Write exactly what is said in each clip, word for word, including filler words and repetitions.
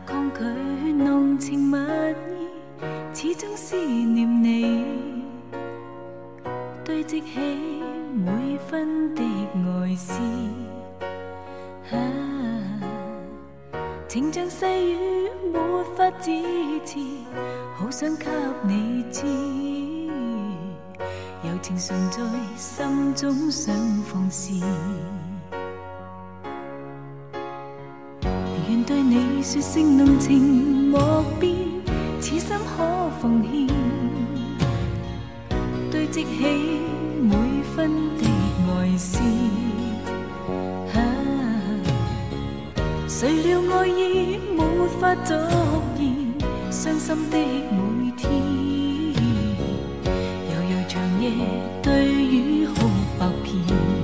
抗拒浓情蜜意，始终思念你，堆积起每分的爱思。啊，情像细雨没法支持，好想给你知，柔情常在心中想放肆。愿对你说声浓情莫变，此心可奉献，堆积起每分的爱思。啊，谁料爱意没法逐言，伤心的每天，悠悠长夜对雨哭百遍，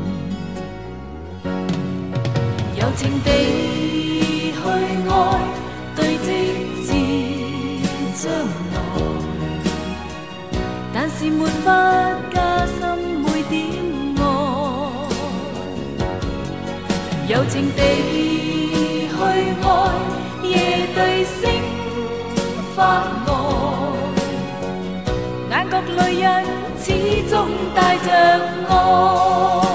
柔情地去爱，堆积至将来，但是没法加深每點愛。柔情地去愛，夜對星發呆，眼角淚印始終帶着愛。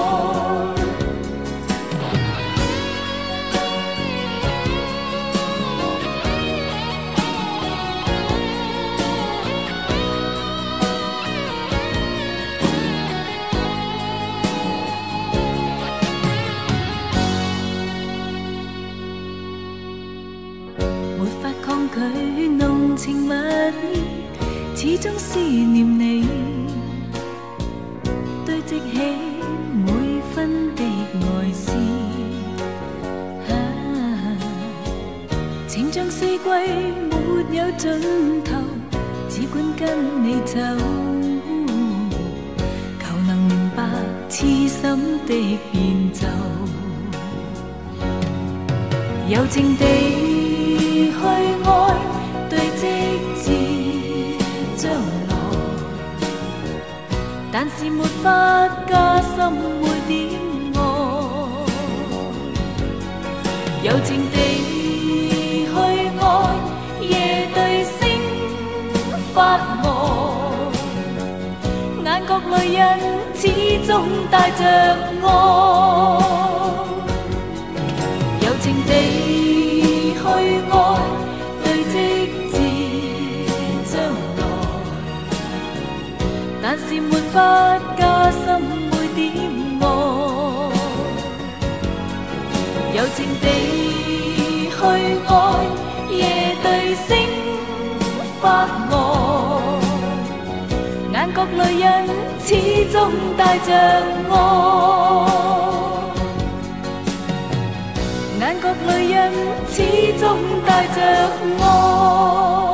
佢濃情蜜意，始終思念你，堆積起每分的愛思。啊，情像四季沒有盡頭，只管跟你走，求能明白痴心的變奏，柔情地去愛，堆積至將來，但是沒法加深每點愛。柔情地去愛，夜對星發呆，眼角淚印始終帶着愛。柔情地去愛，堆積至將來，但是沒法加深每點愛。柔情地去愛，夜對星發呆，眼角淚印始終帶着愛。眼角淚印始終帶着愛。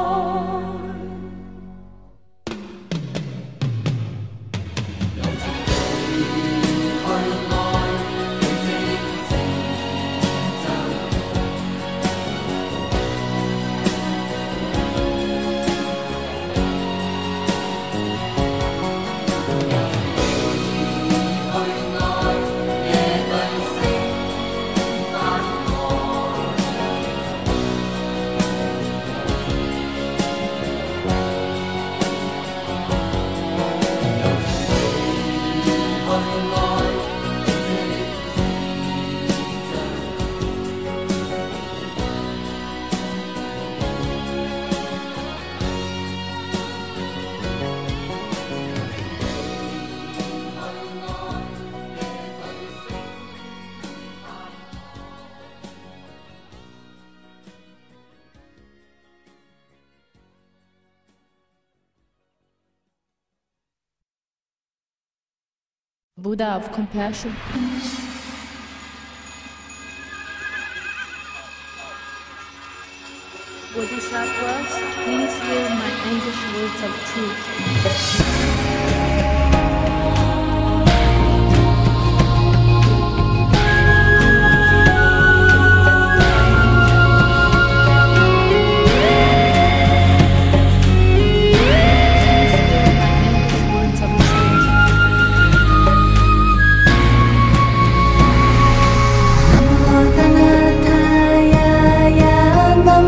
Buddha of compassion. Bodhisattvas, please hear my anguished words of truth. Nam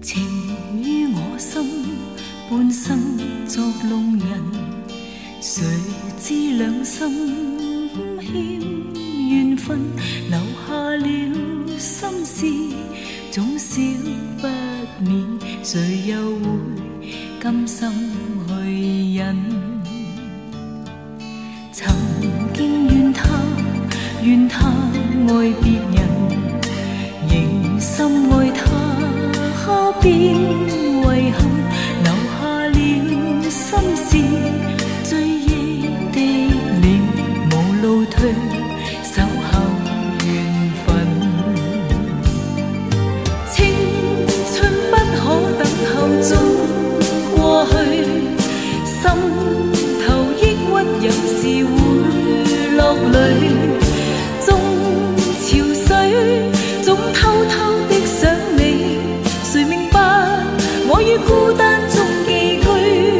情於我心，半生作弄人，誰知兩心欠緣分，留下了心事，總少不免，誰又會甘心去忍？曾經怨他，怨他愛別人，仍深愛他，可變遺憾，留下了心事，追憶的臉無路退，守候緣分。青春不可等候，總過去，心頭抑鬱有時會落淚，總潮水，總偷偷的想你，誰明白我於孤單中寄居？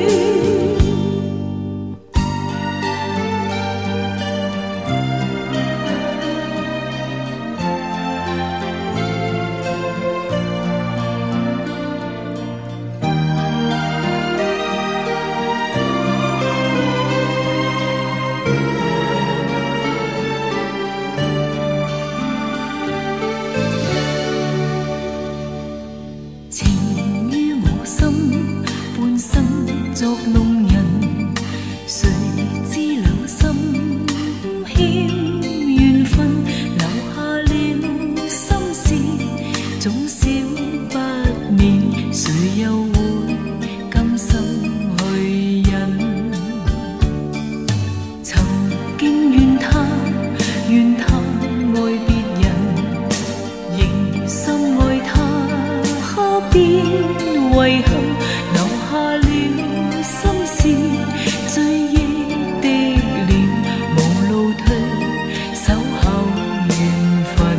作弄人，誰知兩心欠緣分，留下了心事，總少不免，誰又會甘心去忍？曾經怨他，怨他愛別人，仍深愛他，可變遺憾，留下了心事，追憶的臉無路退，守候緣分。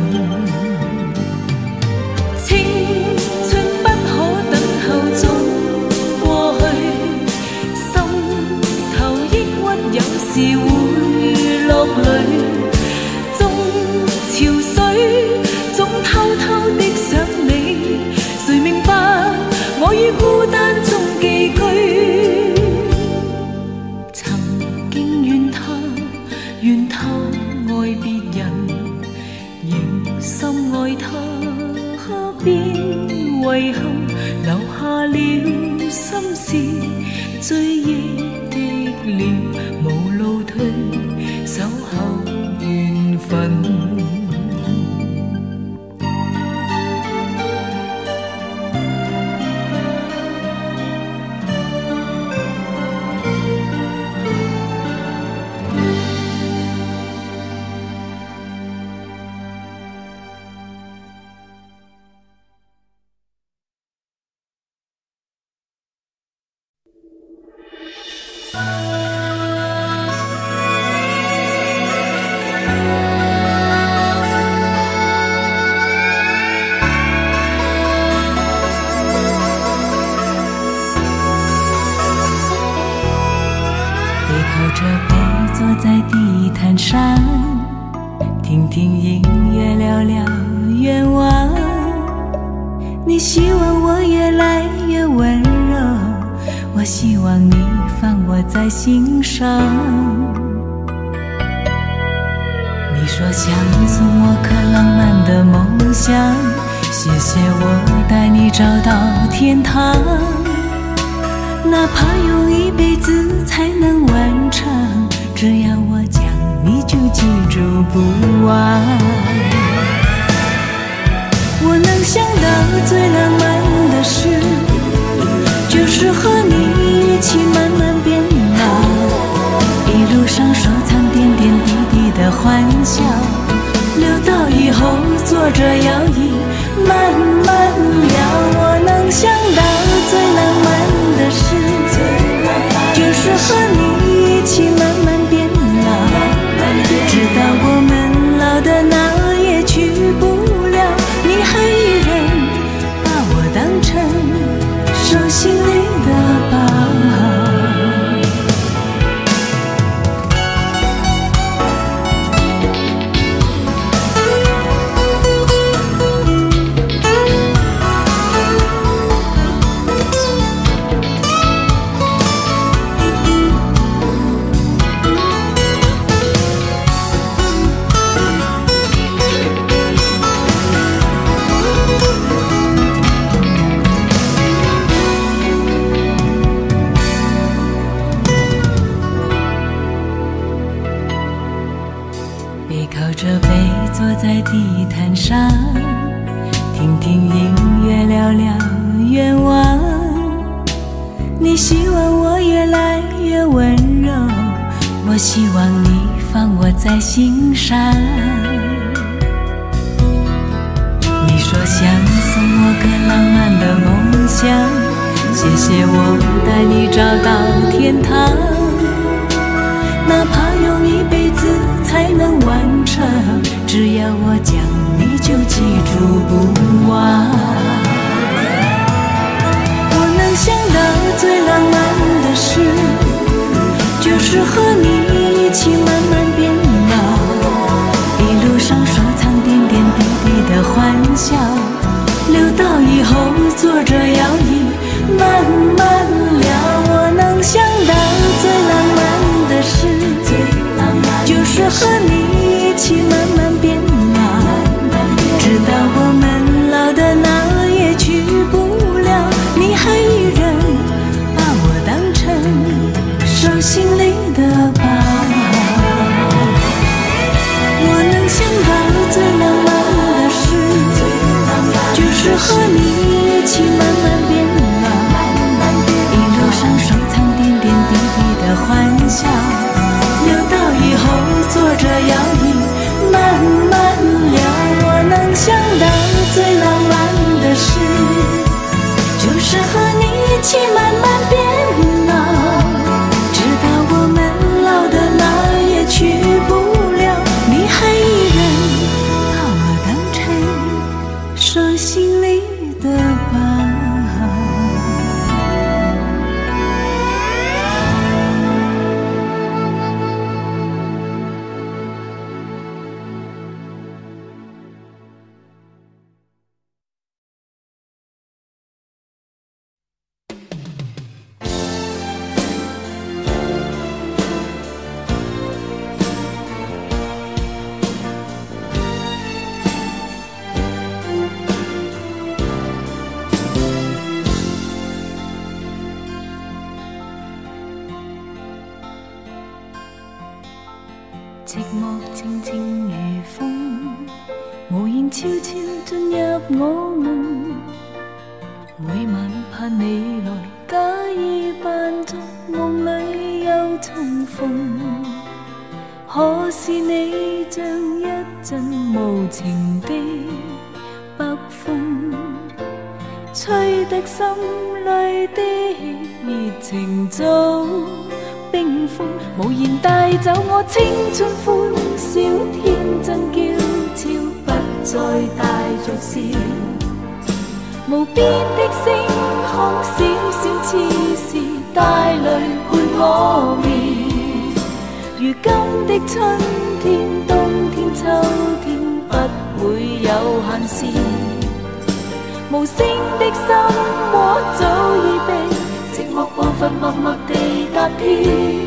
青春不可等候，總過去，心頭抑鬱有時會落淚，總潮水，總偷偷的想你，誰明白我於孤單中寄居？怨他愛別人，仍深愛他，可變遺憾，留下了心事，追憶的臉無路退，守候緣分。在地毯上，听听音乐，聊聊愿望。你希望我越来越温柔，我希望你放我在心上。你说想送我颗浪漫的梦想，谢谢我带你找到天堂，哪怕用一辈子才能完成，只要我讲，你就记住不忘。我能想到最浪漫的事，就是和你一起慢慢变老，一路上收藏点点滴滴的欢笑，留到以后坐着摇椅慢慢聊。我能想到最浪漫的事，就是和你一起慢慢变老，直到我们老的哪也去不了，你还依然把我当成手心里的宝。 我希望你放我在心上。你说想送我个浪漫的梦想，谢谢我带你找到天堂，哪怕用一辈子才能完成，只要我讲你就记住不忘。我能想到最浪漫的事，就是和你一起慢慢变老，一路上收藏点点滴滴的欢笑，留到以后坐着摇椅慢慢聊。我能想到最浪漫的事，就是和你一起慢慢变老，直到我们老的哪也去不了，你还依然把我当成手心里的宝。我能想到最浪漫的事，就是和你一起慢慢变老，一路上收藏点点滴滴的欢笑，留到以后坐着摇椅慢慢聊。我能想到最浪漫的事，就是和你一起慢慢变老，直到我们老的哪儿也去不了，你还依然把我当成手心里的宝。寂寞靜靜如風，無言悄悄進入我夢，每晚盼你來，假意扮作夢裏又重逢，可是你像一陣無情的北風，吹得心裏的熱情早冰封，無言帶走我青春歡笑，天真嬌俏不再帶着笑，無邊的星空閃閃似是帶淚伴我眠，如今的春天冬天秋天不會有限時，無聲的心窩早已被寂寞步伐默默地踏遍。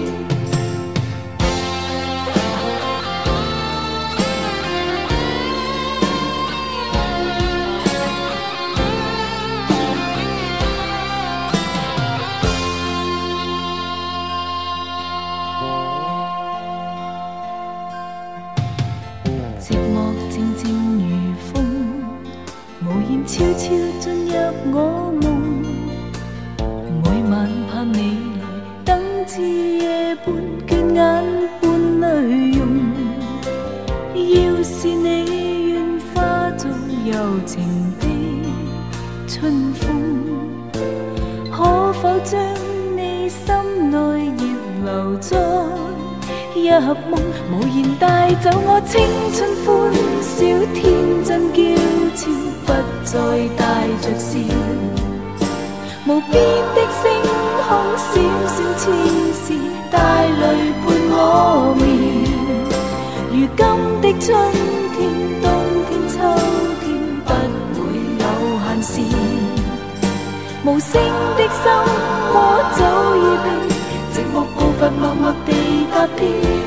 寂寞靜靜如風，無言悄悄進入我夢，每晚盼你來，等至夜半，倦眼伴淚溶。要是你願化作柔情的春風，可否將你心內熱留在一夢，無言帶走我青春歡笑，天真嬌俏不再帶着笑，無邊的星空閃閃似是帶淚伴我眠，如今的春天冬天秋天不會有限時，無聲的心窩早已被寂寞步伐默默地踏遍。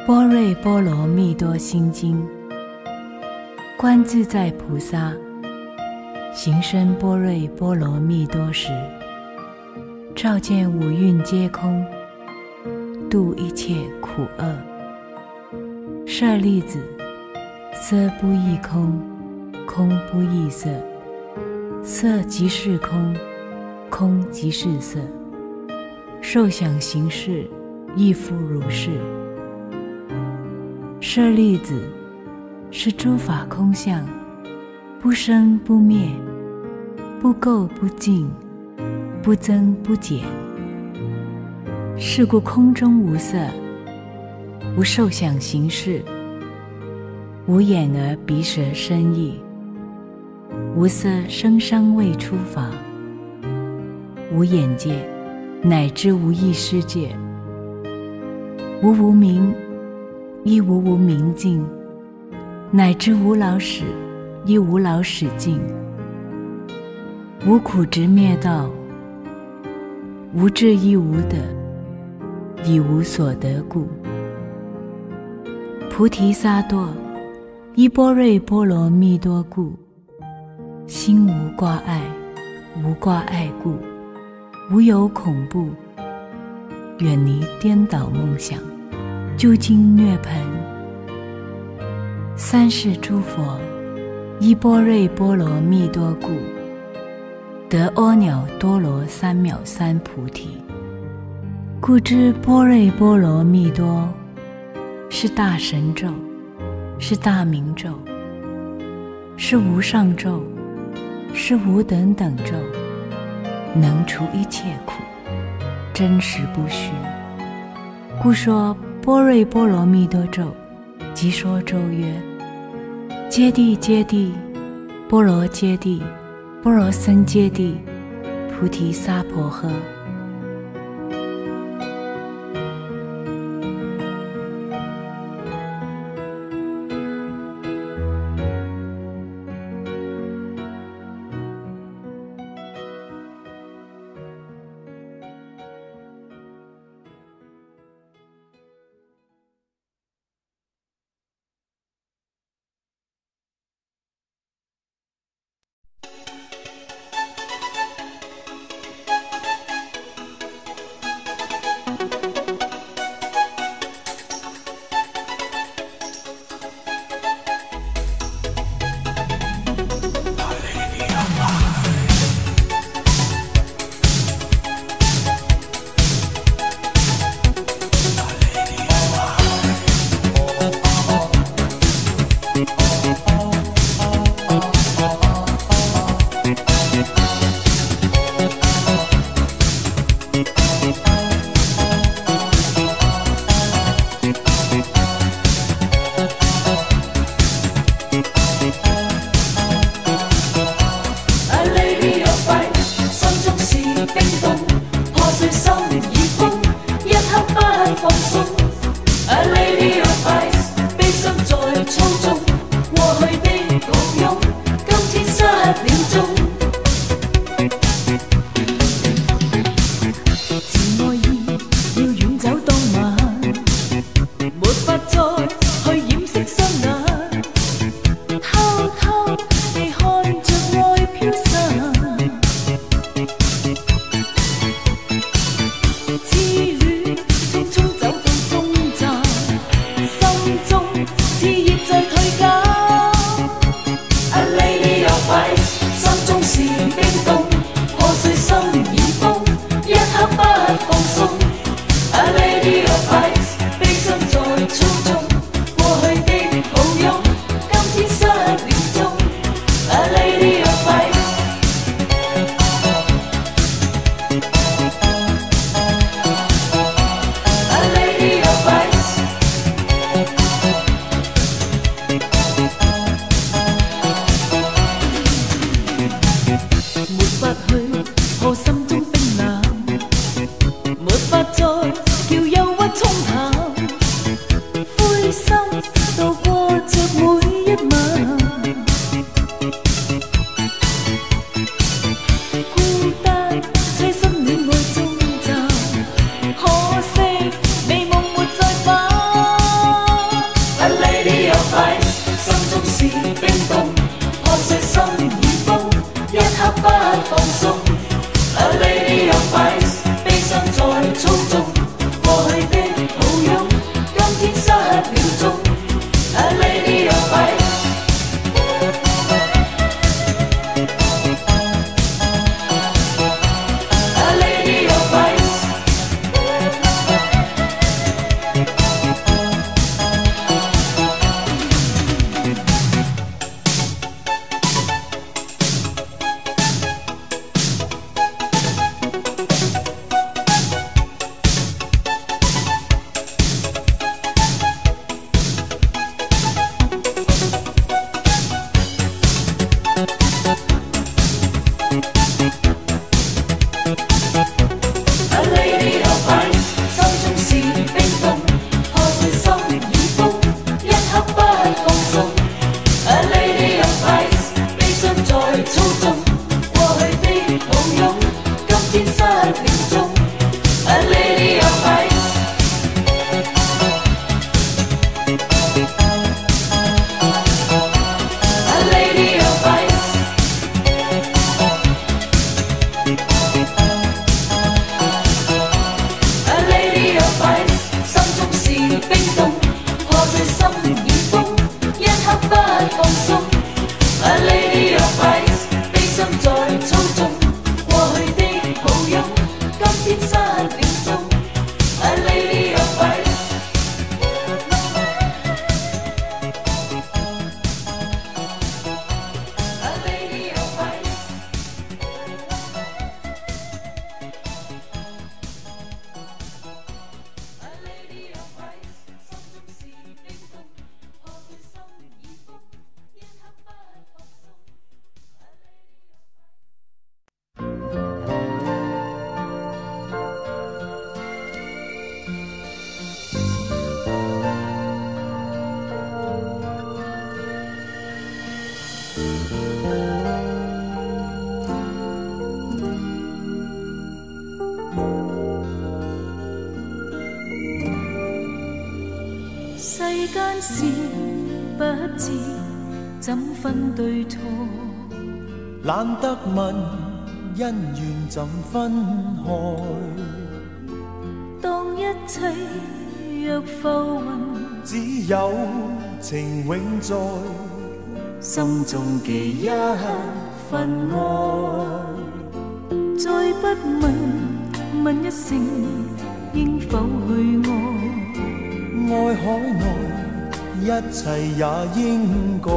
般若波罗蜜多心经，观自在菩萨行深般若波罗蜜多时，照见五蕴皆空，度一切苦厄。舍利子，色不异空，空不异色，色即是空，空即是色，受想行识亦复如是。舍利子，是诸法空相，不生不灭，不垢不净，不增不减。是故空中无色，无受想行识，无眼耳鼻舌身意，无色声香味触法，无眼界，乃至无意识界，无无明，亦无无明尽，乃至无老死，亦无老死尽，无苦直灭道，无智亦无得，以无所得故。菩提萨埵，依般若波罗蜜多故，心无挂碍，无挂碍故，无有恐怖，远离颠倒梦想，究竟涅槃。三世诸佛，依般若波罗蜜多故，得阿耨多罗三藐三菩提。故知般若波罗蜜多是大神咒，是大明咒，是无上咒，是无等等咒，能除一切苦，真实不虚。故说般若波罗蜜多咒，即说咒曰：揭谛揭谛，波罗揭谛，波罗僧揭谛，菩提萨婆诃。 可惜美夢沒再返。 鬆。A lady of ice， 悲傷在操縱，過去的抱擁，今天失了蹤。A lady of ice。世間事不知怎分對錯， 懶得問恩怨怎分開。 當一切若浮雲， 只有情永在， 心中記一份愛。再不問，問一聲應否去愛。 愛海內一切也應該，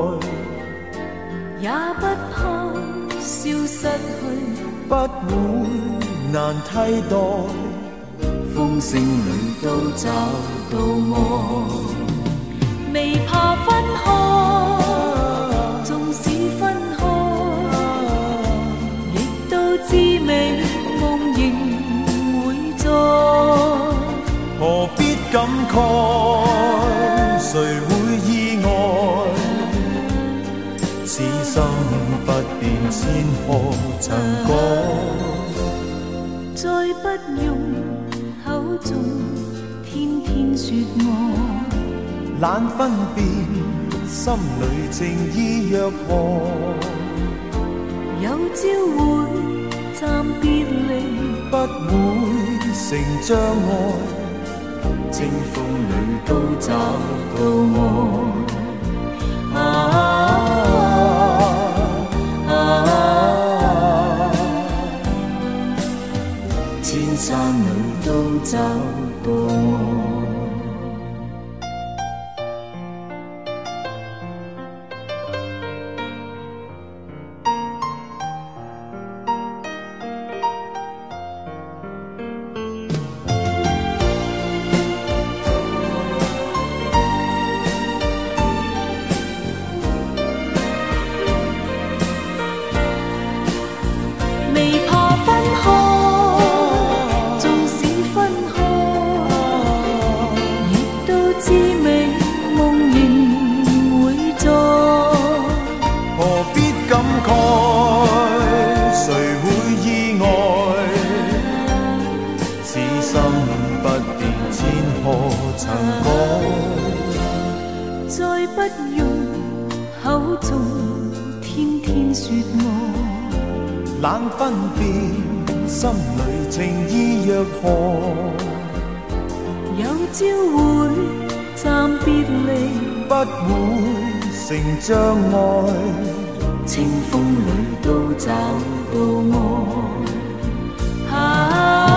也不怕消失去， 不會難替代。 風聲裏都找到愛，未怕分開，縱使分開，亦都知美夢仍會在。 何必感慨？誰會意外？此心不變，千何曾改？ 再不用口中天天說愛， 懶分辨，心裏情意若何？ 有朝會暫別離， 不會成障礙。清風裏都找到愛。啊啊啊！千山裏都找到愛。 再不用口中天天說愛， 冷分辨，心里情意若何？ 有朝會暫別離， 不會成障礙， 清風裏都找到愛。啊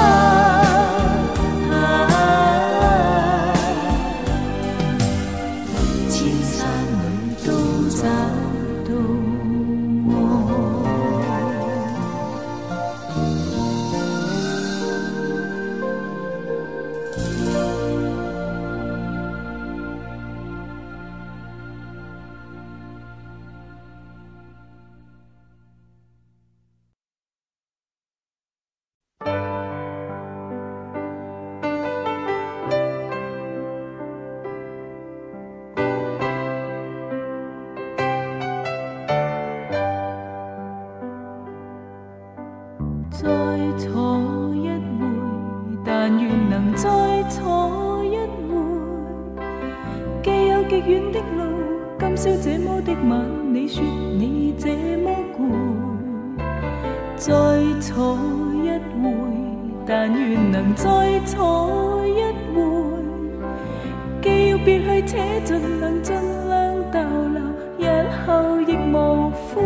再坐一回，但願能再坐一回。既有極遠的路，今宵這麼的晚，你說你這麼攰。再坐一回，但願能再坐一回。既要別去，且盡量盡量逗留，日後亦無悔。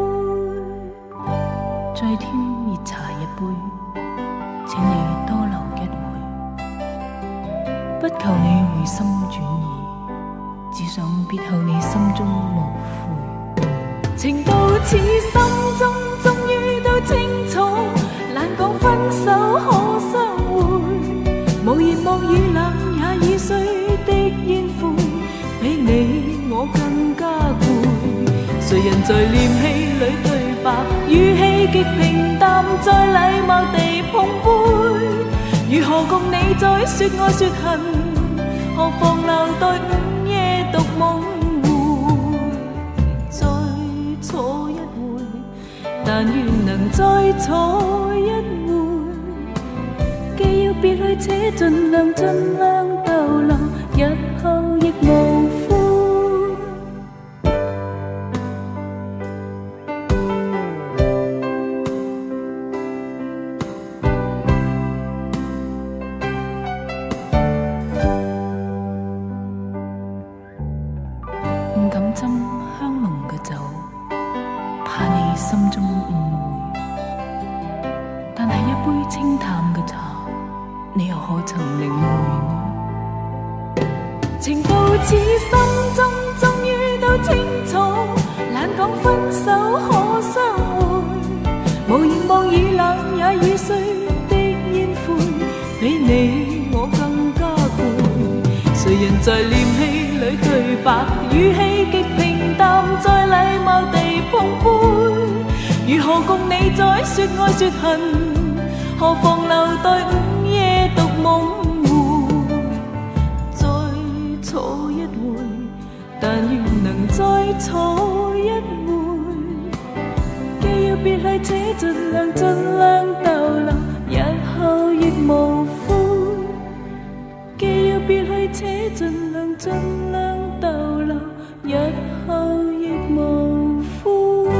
再添熱茶一杯，請你多留一會，不求你回心轉意，只想別後你心中無悔。 情到此心中終於都清楚，難講分手可相會，無言無語冷也已碎的煙灰，比你我更加攰。誰人在念戲裏對白，語氣極平淡，再禮貌地碰杯。如何共你再說愛說恨，何妨留待午夜獨夢回。再坐一回，但願能再坐一回。既要別去，且盡量盡量逗留，日後亦無悔。 唔敢斟香濃嘅酒，怕你心中誤會。但係一杯清淡嘅茶，你又可曾領會呢？ 情到此心中終於都清楚，懶講分手可相會，無言無語冷也已碎的煙灰，比你我更加攰。誰人在念戲裏對白，語氣極平淡，再禮貌地碰杯。如何共你再說愛說恨，何妨留待午夜獨夢回。再坐一回，但願能再坐一回。既要別去，且盡量盡量逗留，日後亦無悔。既要別去，且盡量盡量逗留，日後亦無悔。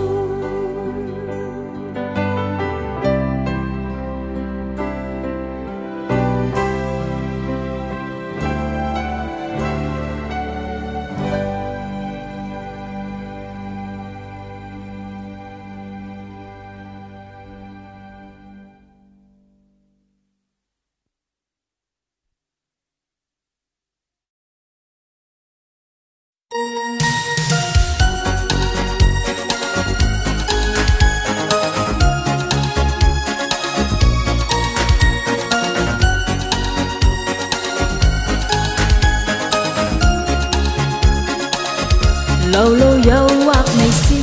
流露誘惑微笑，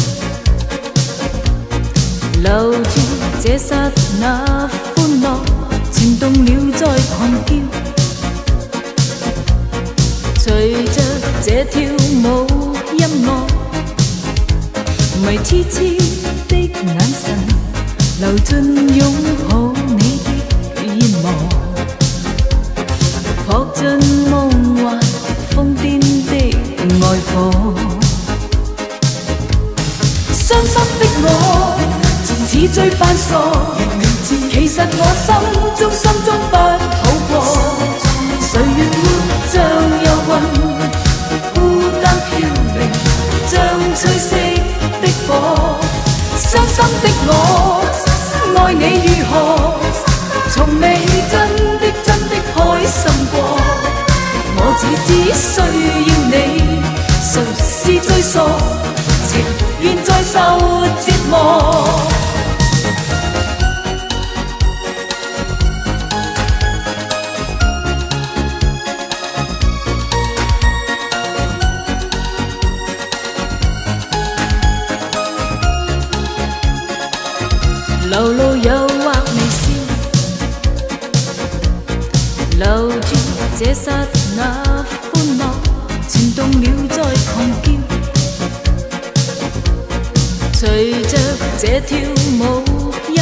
留住這剎那歡樂，情動了再狂叫。隨着這跳舞音樂，迷痴痴的眼神，流進擁抱你的煙幕，撲進夢幻瘋癲的愛火。傷心的我我，愛你如何？從未真的真的開心過。我只只需要你，誰是最傻？情願再受折磨。流露誘惑微笑，留住這剎那歡樂，纏動了再狂叫。隨着這跳舞音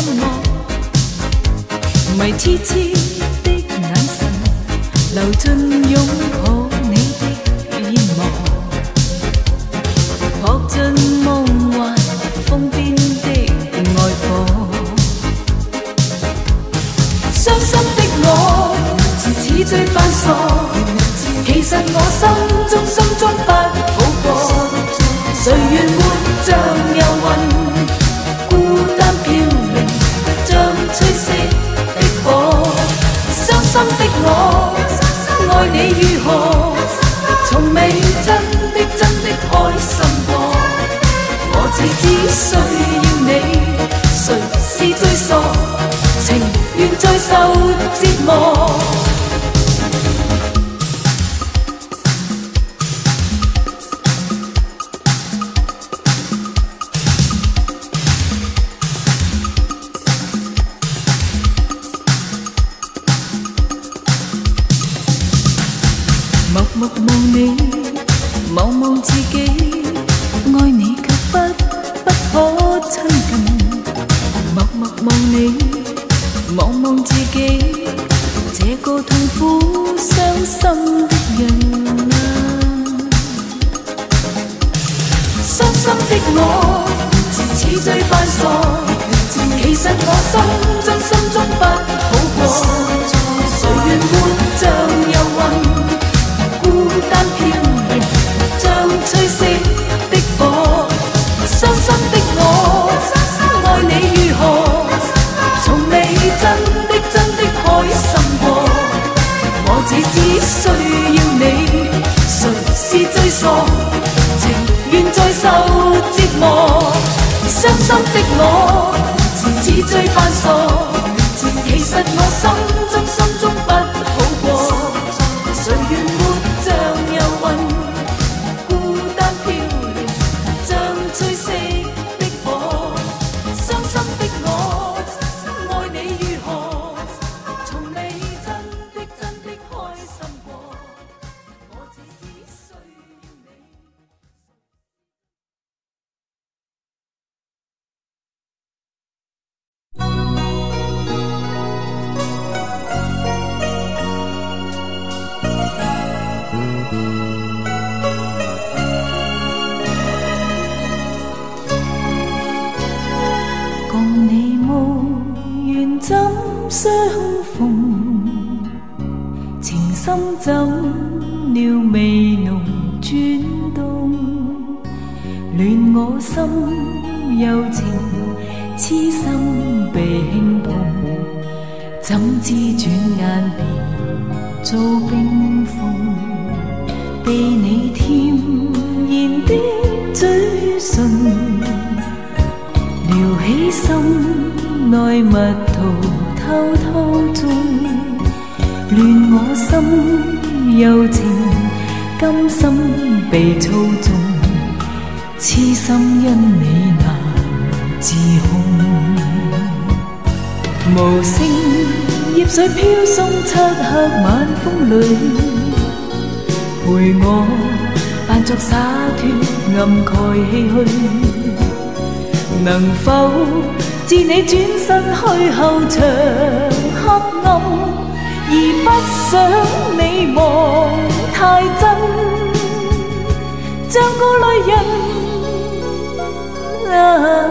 樂，迷痴痴的眼神，流進擁抱你的煙幕，撲進夢幻瘋癲的愛火。傷心的我，似醉扮傻，其實我心中心中不好過。誰願活像遊魂，孤單飄零，像吹熄的火。傷心的我，愛你如何？從未真的真的開心過。我只只需要你，誰是最傻？情願再受折磨。默默望你，望望自己，愛你卻不不可親近。默默望你，望望自己，這個痛苦傷心的人啊！傷心的我，似醉扮傻，其實我心中心中不好過。誰願活像遊魂，孤單飄零，像吹熄的火。傷心的我，愛你如何？從未真的真的開心過。我只只需要你，誰是最傻？情願再受折磨。傷心的我，似醉扮傻，其實我心中心中不好過。誰願活像遊魂，孤單飄零，像吹熄的火。傷心的我，愛你如何？從未真的真的開心過。我只只需要你。共你無緣怎相逢，情深怎料微濃轉動，亂我心柔情痴心被輕碰，怎知轉眼變做冰封，被你甜言的嘴唇撩起心內蜜桃偷偷種，亂我心柔情甘心被操縱，痴心因你難自控。無聲葉水飄送，漆黑晚風裏陪我扮作灑脫暗蓋唏噓。能否自你轉身去後長黑暗，而不想你望太真，像個淚人啊！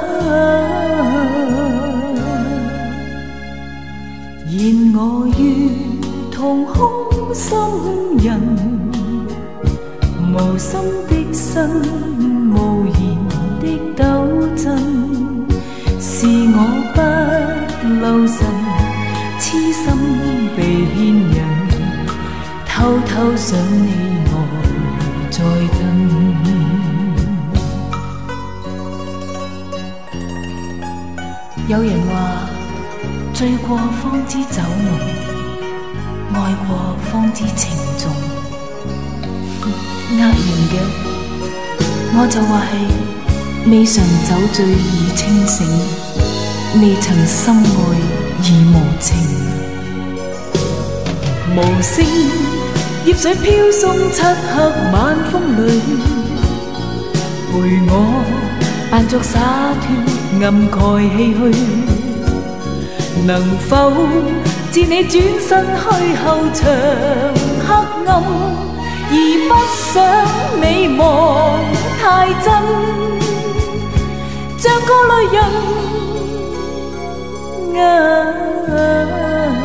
然我如同空心人，無心的身，無言的抖震，是留神，痴心被牽引，偷偷想你我在等。有人話醉過方知酒濃，愛過方知情重。呃人嘅，我就話係未嘗酒醉已清醒，未曾深愛已無情。無聲葉水飄送漆黑晚風裏，陪我扮作灑脫暗蓋唏噓。能否自你轉身去後長黑暗，而不想你望太真，像個淚人啊！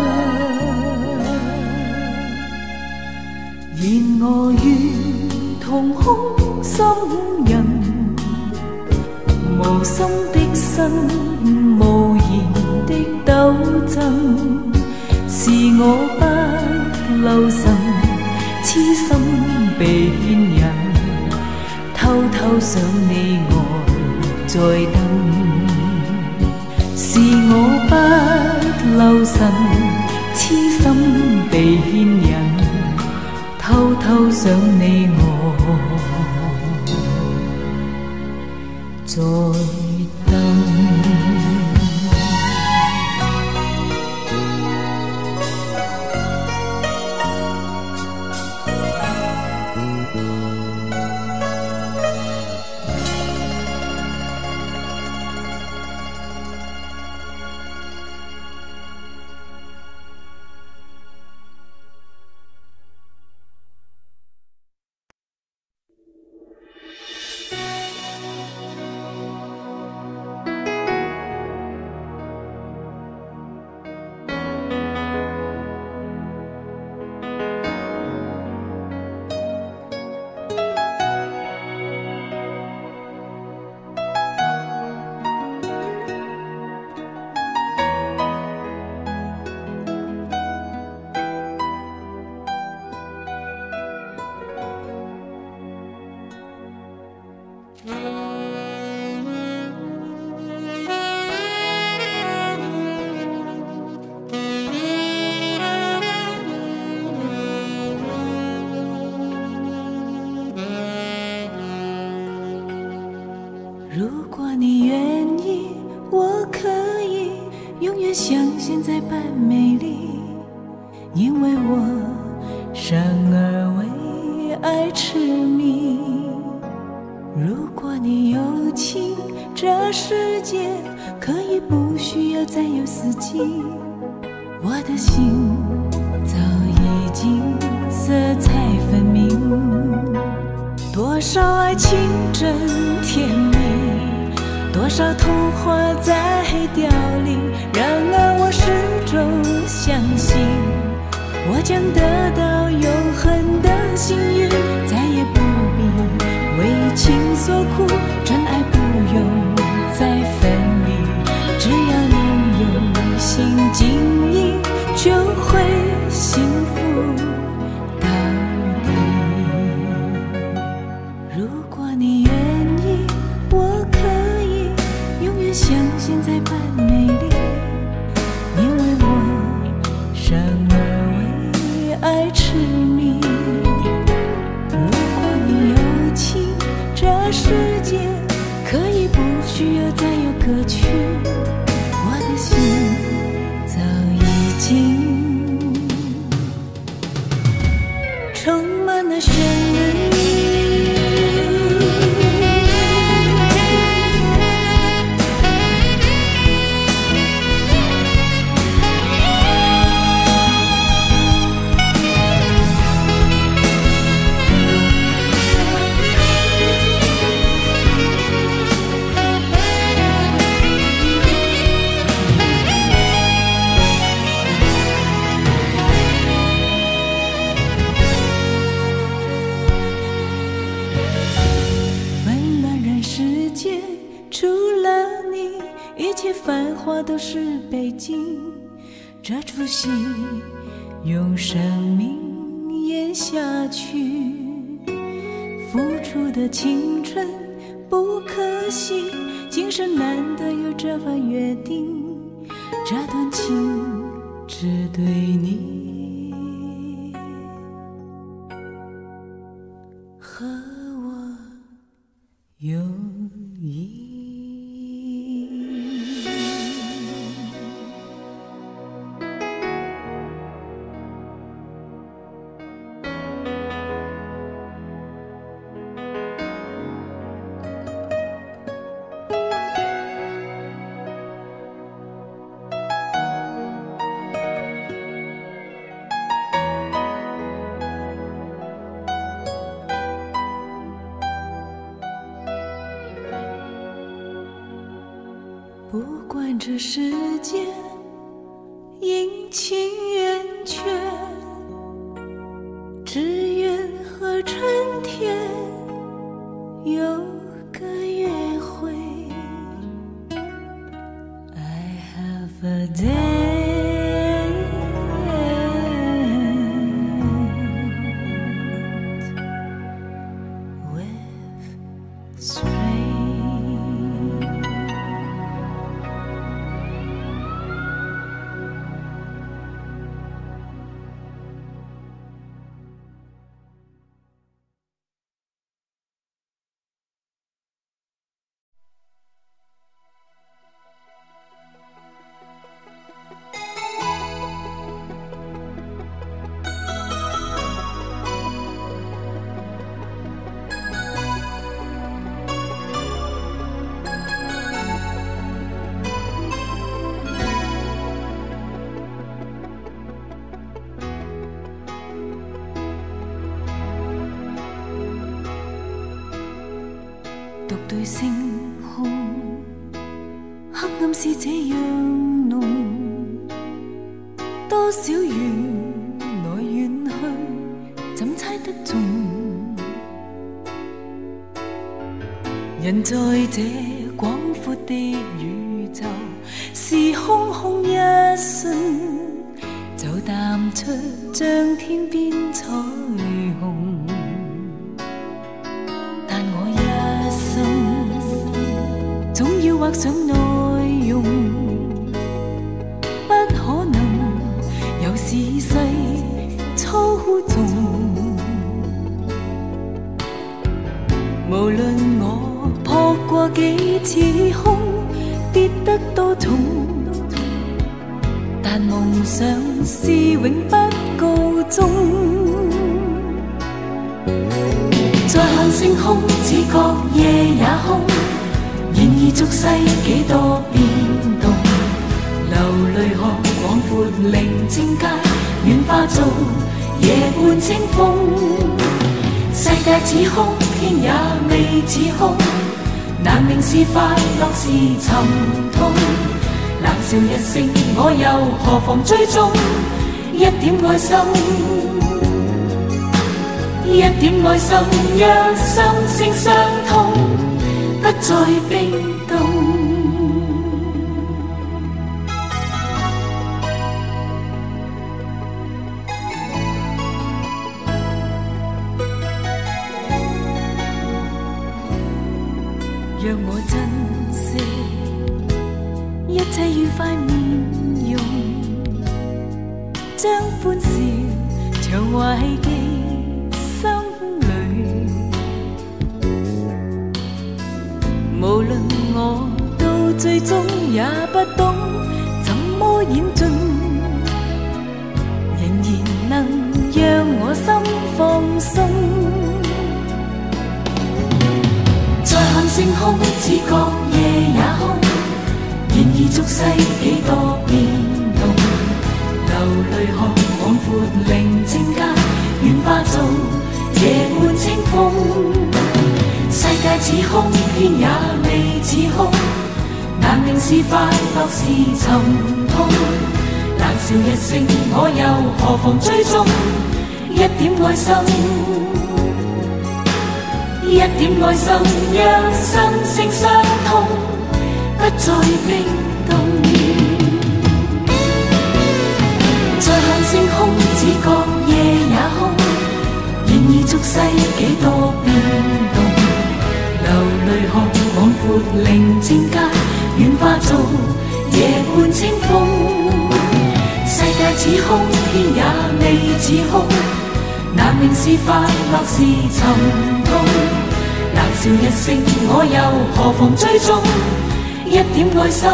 然我如同空心人，無心的身，無言的鬥爭，是我不留神，痴心被牽引，偷偷想你愛在等。是我不留神，痴心被牽引，偷偷想你我在等。如果你愿意，我可以永远像现在般美丽，因为我生而为爱痴迷。如果你有情，这世界可以不需要再有四季，我的心早已经色彩分明。多少爱情真甜蜜，多少童话在凋零，然而我始终相信，我将得到永恒的幸运，再也不必为情所苦，真爱不用再分离，只要你用心经营，就会幸福到底。如果你愿意，我可以永远像现在般美丽，因为我生而为爱痴迷。如果你有情，这世界可以不需要再有歌曲，我的心早已经充满了旋律。 话都是北京，这出戏用生命演下去，付出的青春不可惜，今生难得有这份约定，这段情只对你和我有意。不管这世界阴晴圆缺，只愿和春天有个约会。 I have a day with spring。 獨對星空，黑暗是這樣濃，多少緣來緣去，怎猜得中？人在這廣闊的宇宙，是空空一瞬，就淡出像天邊彩虹。 總要畫上內容，不可能有時勢操縱。無論我撲過幾次空，跌得多重，但夢想是永不告終。再看星空，只覺夜也空。 然而俗世幾多變動，流淚看廣闊寧靜街，願化做夜半清風。世界似空，天也未似空，難明是快樂是沉痛。冷笑一聲，我又何妨追蹤一點愛心，一點愛心讓心聲相通。 不再冰凍，讓我珍惜一切愉快面容，將歡笑常懷記心裏。 無論我到最終也不懂怎麼演進，仍然能讓我心放鬆。再看星空，只覺夜也空。然而俗世幾多變動，流淚看廣闊寧靜街，願化做夜半清風。 世界似空，天也未似空，難明是快樂是沉痛。冷笑一聲，我又何妨追蹤一點愛心，一點愛心讓心聲相通，不再冰凍。 星空，只覺夜也空，然而俗世幾多變動，流淚看廣闊寧靜街，軟化做夜半清風。世界似空，天也未似空，難明是快樂是沉痛。冷笑一聲，我又何妨追蹤一點愛心，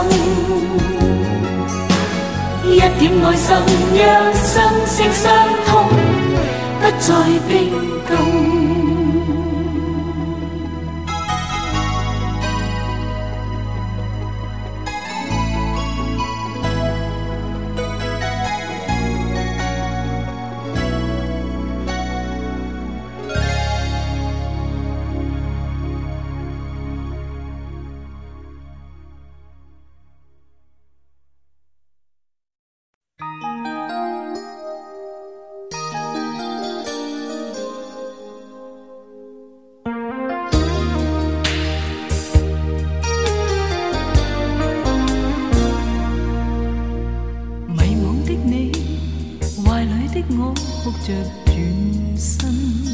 一點愛心，讓心聲相通，不再冰凍。 哭着轉身，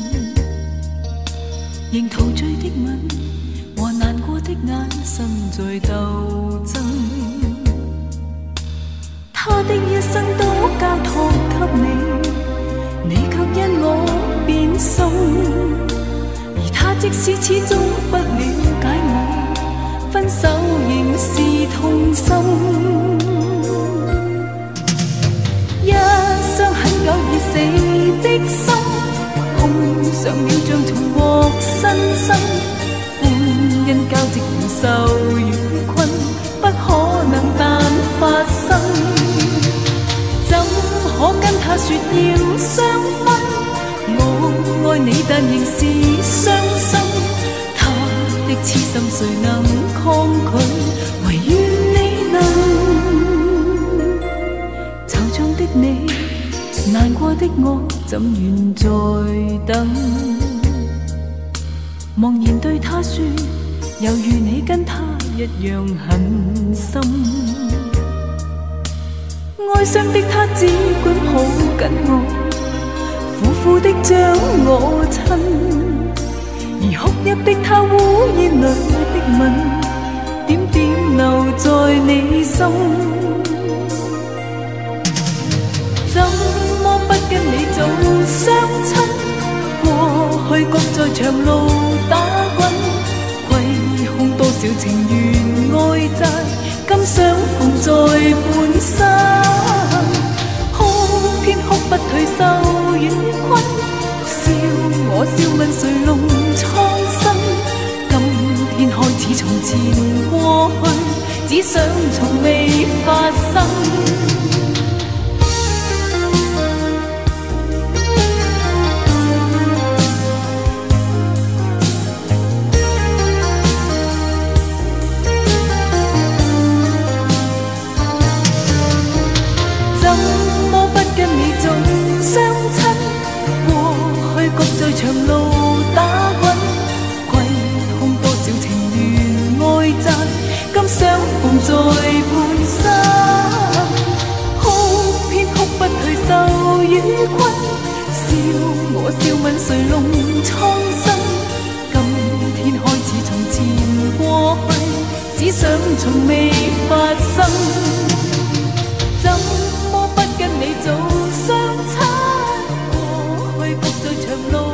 仍陶醉的吻和難過的眼神在鬥爭。他的一生都交託給你，你卻因我變心，而他即使始終不了解我，分手仍是痛心。一雙很久已死的心，碰上了像重獲新生，歡欣交織如愁與困，不可能但發生。怎可跟他說要相分？我愛你但仍是傷心，他的痴心誰能抗拒？唯願你能惆悵的你，難過的我，怎願再等？茫然對他說，猶如你跟他一樣狠心。哀傷的他只管抱緊我，苦苦的將我親，而哭泣的他嗚咽裏的吻，點點留在你心。怎麼不跟你做相親？過去各在長路打滾，歸空多少情緣愛債，今相逢在半生。哭偏哭不退愁與困，笑我笑問誰弄蒼生？今天開始從前過去，只想從未發生。長路打滾，歸空多少情緣愛債，今相逢在半生。哭偏哭不退愁與困，笑我笑問誰弄蒼生？今天開始從前過去，只想從未發生。怎麼不跟你做相親？過去各在長路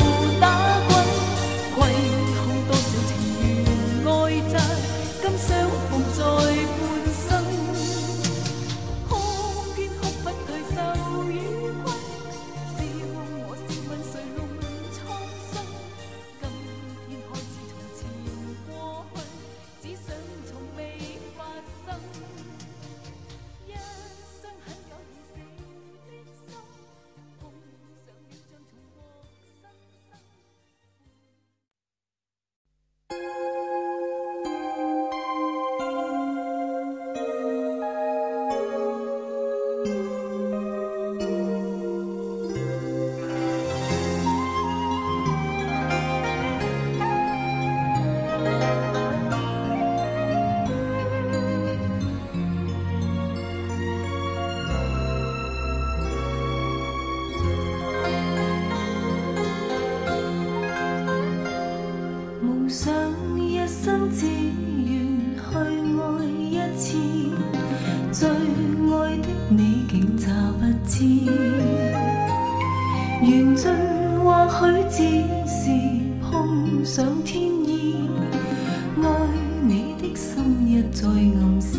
緣盡或許只是碰上天意，愛你的心一再暗示，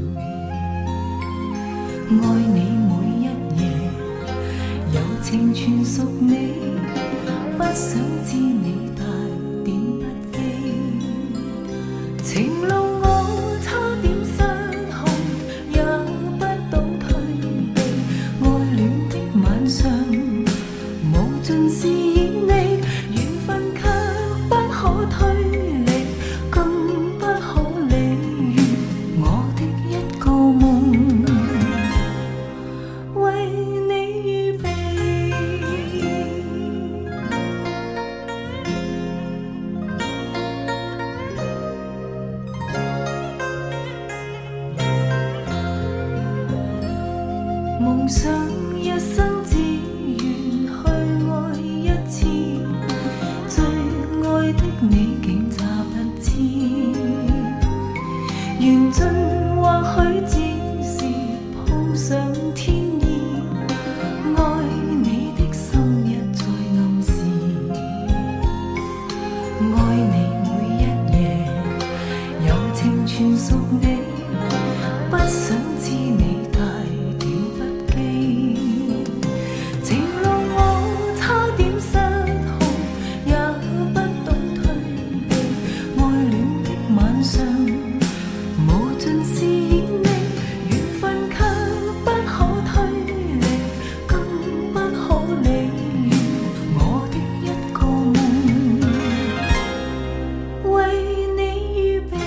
愛你每一夜，柔情全屬你，不想知你大點不羈，情路我差點失控，也不懂退避，愛戀的晚上無盡是演你，緣分卻不可推理，更不可理喻我的一個夢，為你預備。夢想一生只願去愛一次，最愛的你竟詐不知，緣盡或許只是碰上天意，愛你的心一再暗示，愛你每一夜，柔情全屬你，不想知你大點不羈，情路我差點失控，也不懂退避，愛戀的晚上無盡是演你，緣分卻不可推理，更不可理喻我的一個夢，為你預備。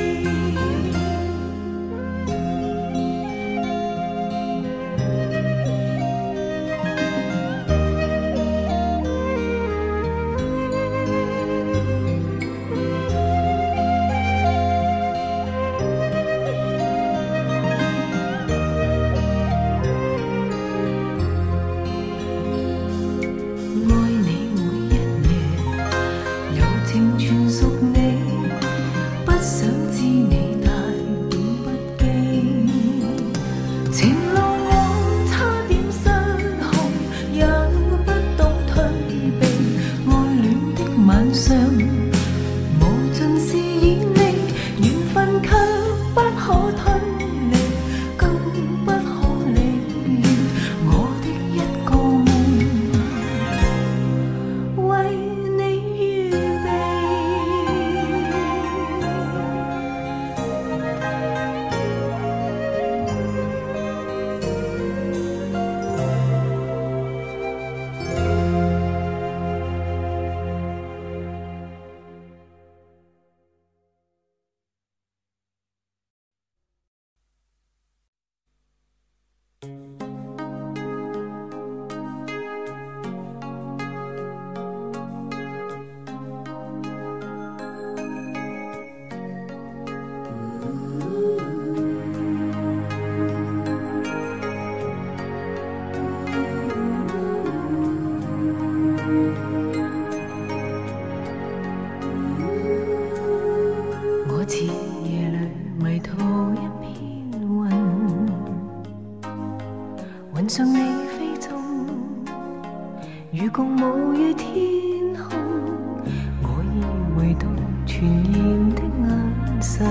愛你每一夜，柔情全屬你，不想知你大點不羈，情路我差點失控，也不懂退避，愛戀的晚上無盡是演你，緣分卻不可推理，更不可理喻我的一個夢，為你預備。我似夜裏迷途一片雲，雲上你飛縱，如共舞於天空，我已回到全然的眼神，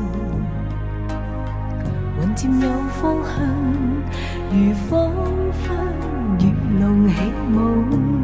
雲漸有方向，如彷彿月龍起舞。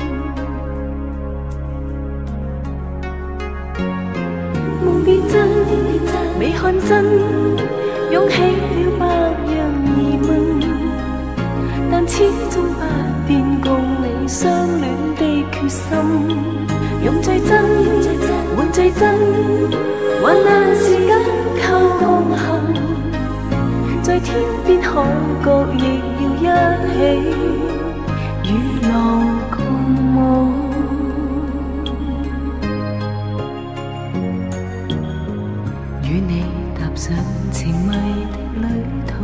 夢變真，未看真，湧起了百樣疑問，但始終不變共你相戀的決心。用最真，換最真，還那是緊扣共行，在天邊海角亦要一起與浪共舞。與你踏上情迷的旅途，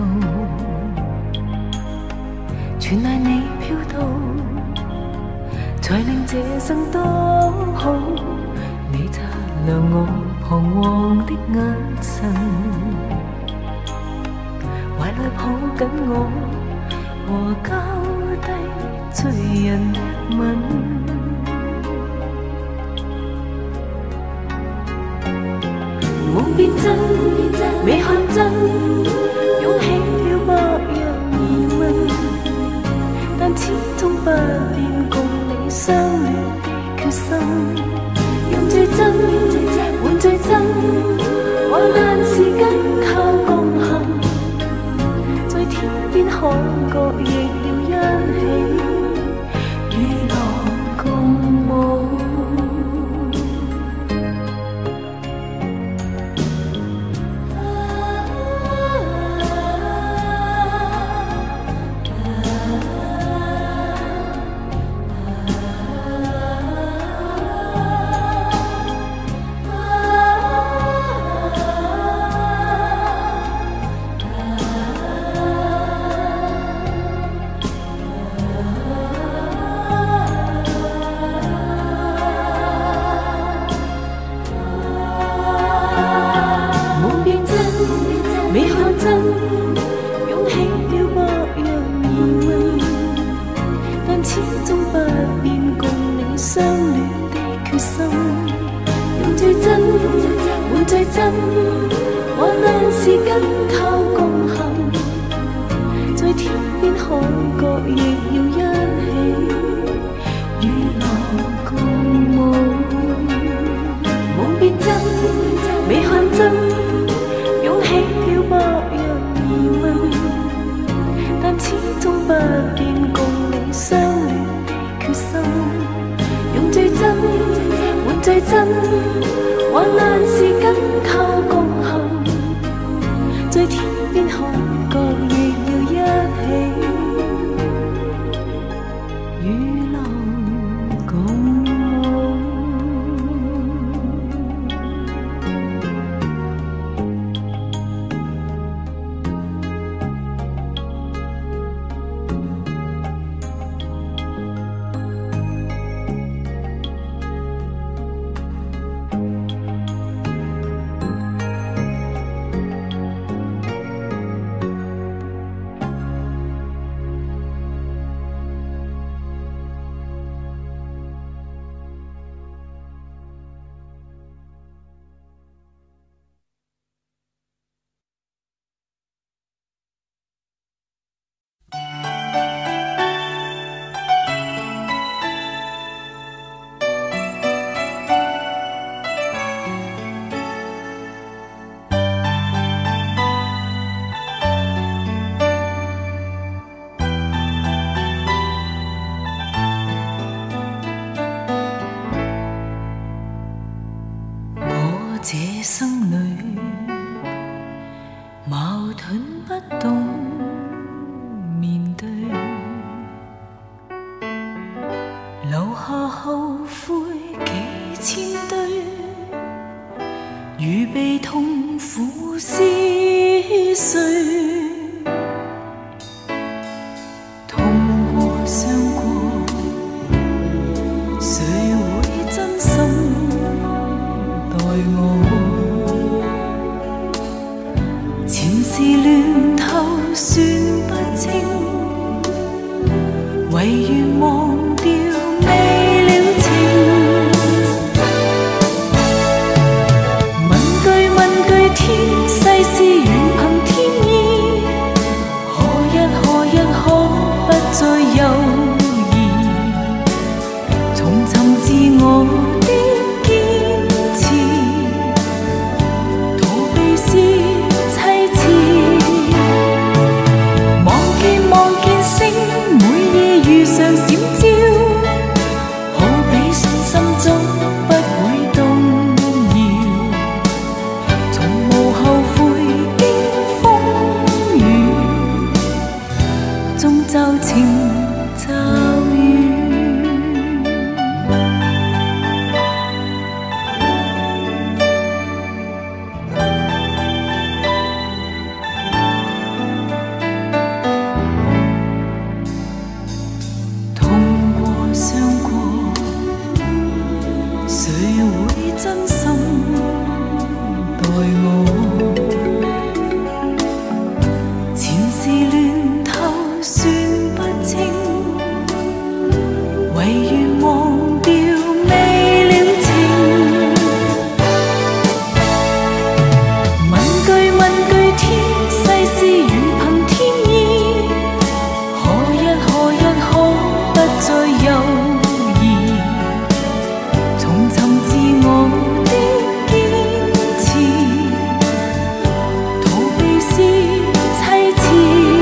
全賴你飄到，才令這生多好。你擦亮我彷徨的眼神，懷內抱緊我，和交低醉人一吻。夢變真，未看真，湧起了百樣疑問，但始終不變共你相戀的決心。用最真，換最真，患難時間靠共行，在天邊海角亦要一起，與浪共舞。未看真，湧起了百樣疑問，但始終不變共你相戀的決心。用最真，換最真，患難時間靠共行，在天邊海角亦要一起，與浪共舞。夢變真，未看真，湧起了百樣疑問，但始終不變共你相戀的決心。用最真，換最真，患難時間靠共行，在天邊海角亦要一起，與浪共舞。這生裏矛盾不懂面對，留下後悔幾千堆，預備痛苦撕碎，痛過傷過，誰會真心待我？前事亂透算不清，唯願忘掉未了情。問句問句天世事緣憑天意，何日何日可不再猶豫，重尋自我的堅持，逃避是凄切。望見望見星，每夜如常閃照，好比信心中不會動搖，從無後悔經風雨，終驟晴驟雨。痛为愿忘掉未了情。问句问句天，世事如凭天意，何日何日可不再犹疑？重寻自我的坚持，逃避是凄切。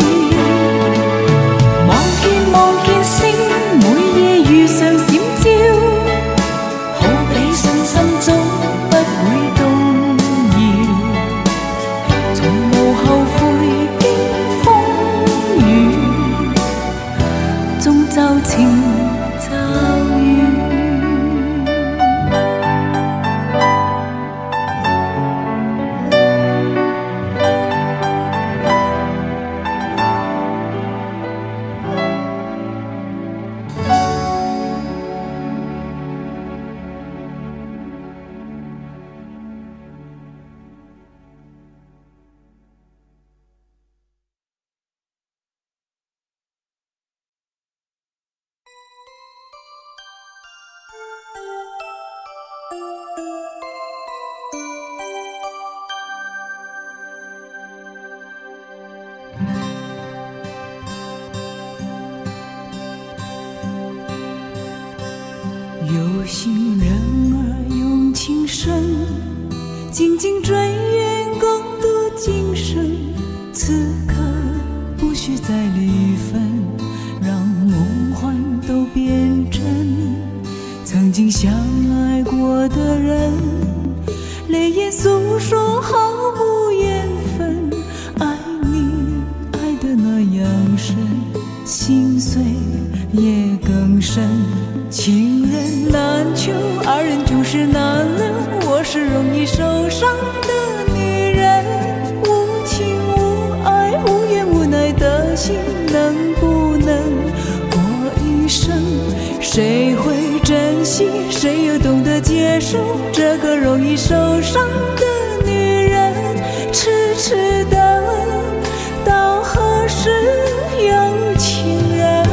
望见望见星，每夜如常閃照，好比信心總不會動搖，從無後悔經風雨，終驟晴驟雨。有心人儿用情深，紧紧追愿共度今生。此刻不需再离分，让梦幻都变真。曾经相爱过的人，泪眼诉说毫无缘分。爱你爱得那样深，心碎也更深。情人难求，二人总是难留。我是容易受伤的女人，无情无爱，无怨无奈的心，能不能过一生？谁会珍惜？谁又懂得接受这个容易受伤的女人？痴痴的，到何时有情人？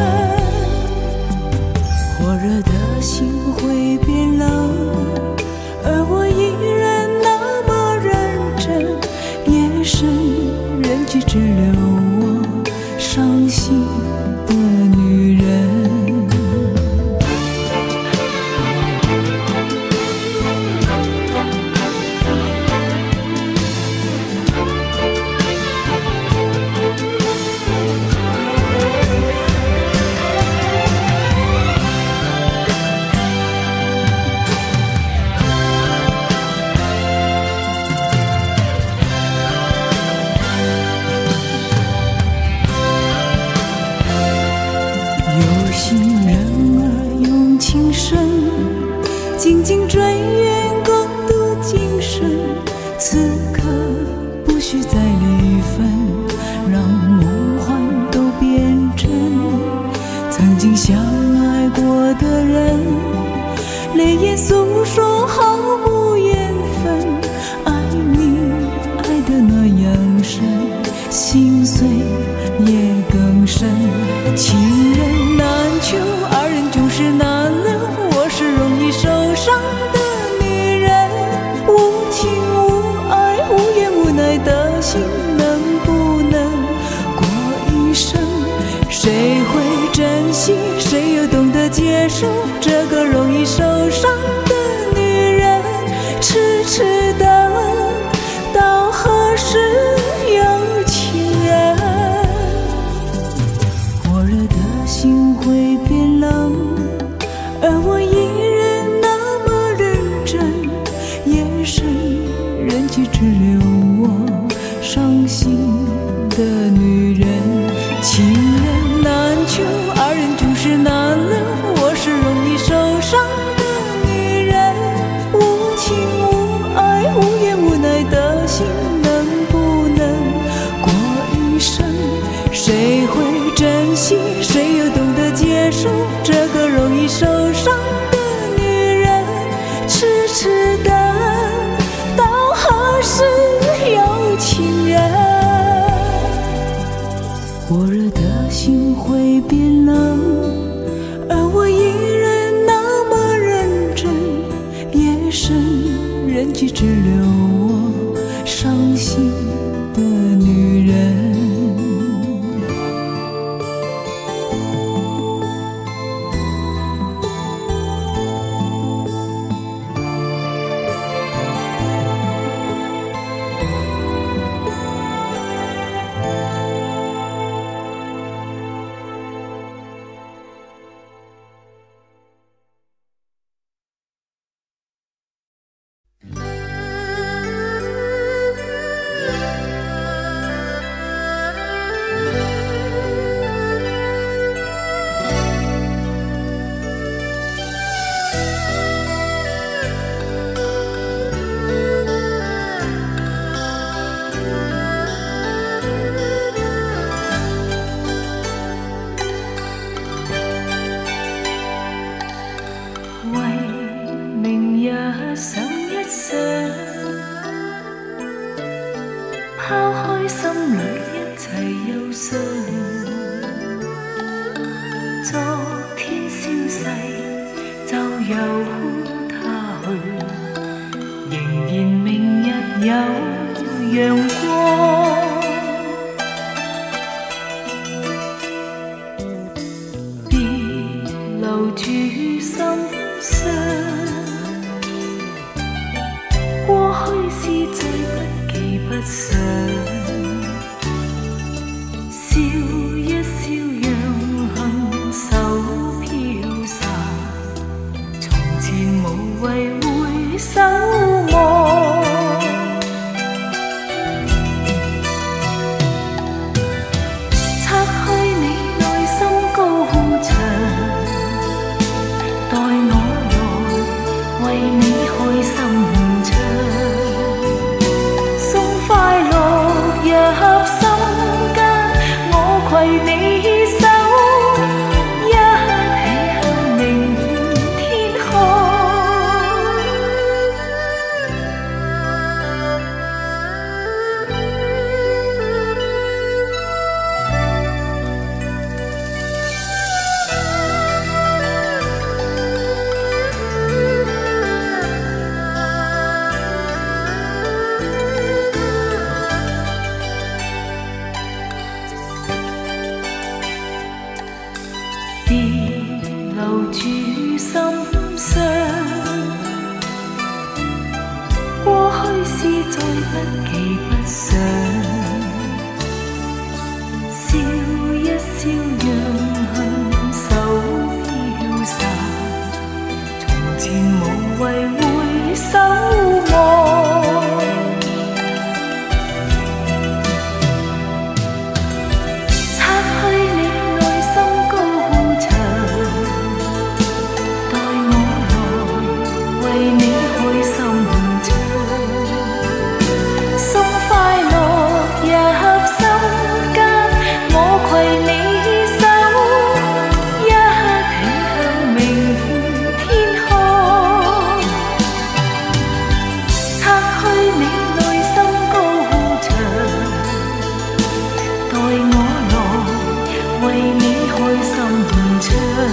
火热的心会变冷，而我依然那么认真。夜深人迹只留我伤心的女人。有心人儿用情深，紧紧追愿共度今生。此刻不需再离分，让梦幻都变真。曾经相爱过的人，泪眼诉说毫无缘分。爱你爱得那样深，心碎也更深。情人难求，二人总是难留。我是容易受伤的女人，无情无爱，无怨无奈的心，能不能过一生？谁会珍惜？谁又懂得接受这个容易受伤的女人？痴痴的，到何时有情人？火热的心会变冷，而我依然那么认真。夜深人迹只留我伤心的女人。情人难求，二人总是难留。我是容易受伤的女人，无情无爱，无怨无奈的心，能不能过一生？谁会珍惜？谁又懂得接受这个容易受伤的女人？痴痴的，到何时有情人？火热的心会变冷，而我依然由它去，仍然明日有陽光。別留住心上，過去是最不記不想。笑一笑，讓恨手飄散，從前無謂會守望。拆去你內心高牆，待我來為你開心唱，送快樂入心間，我攜你手，一起向明天看。別留住心上，過去是再不記不想。笑一笑，讓恨手飄散，從前無謂會守望。拆去你內心高牆，待我來為你開心唱，送快樂入心間，我攜你手，一起向明天看。拆去你內心高牆，待我來為你開心唱，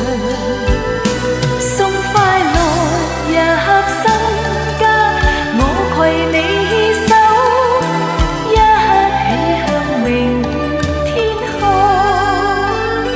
送快樂入心間，我攜你手，一起向明天看。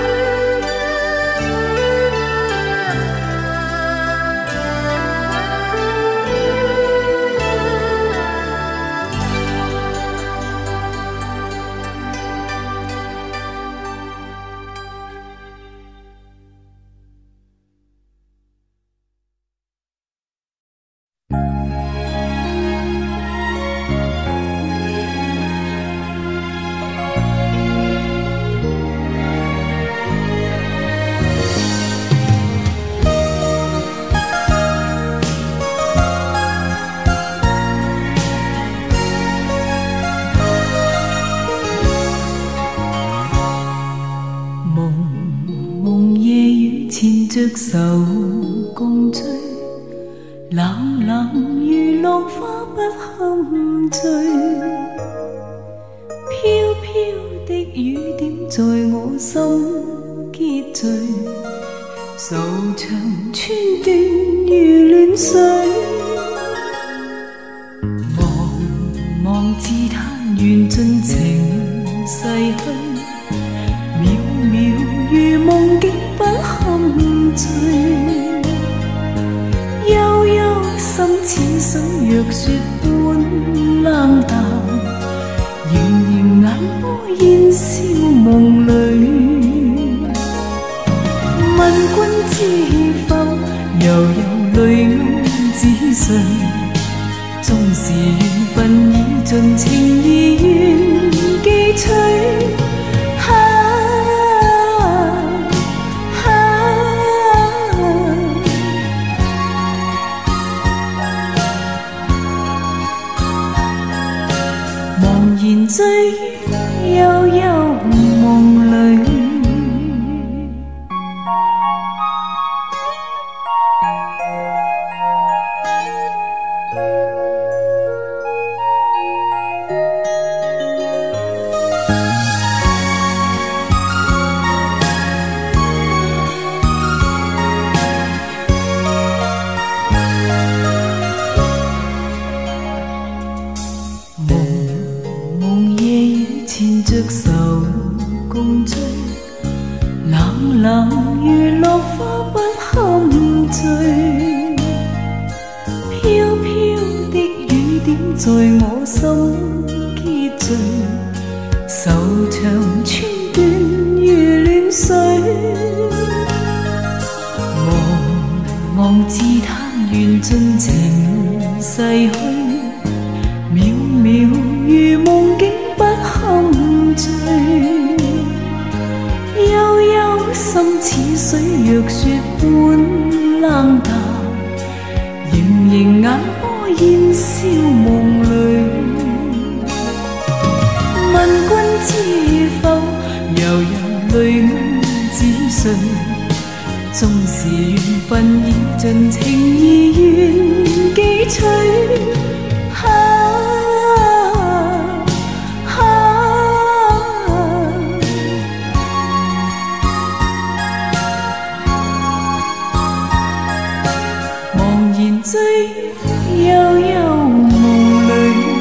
夢夢夜雨牽着手共醉，冷冷如落花不堪醉，飄飄的雨點在我心結聚，愁腸寸斷如亂水。茫茫自嘆緣盡情逝去，渺渺如夢境不堪醉，悠悠心似水若雪般冷淡，盈盈眼波煙消夢裏。問君知否，悠悠淚暗指上，縱是緣分已盡，情意願記取。茫然醉於悠悠夢裏。 望自他緣盡情逝去，渺渺如夢境不堪醉。悠悠心似水若雪般冷淡，盈盈眼波煙消夢淚。問君知否，悠悠淚眼只碎。縱是緣分已盡，情意願記取。啊啊、茫然醉於悠悠夢裏。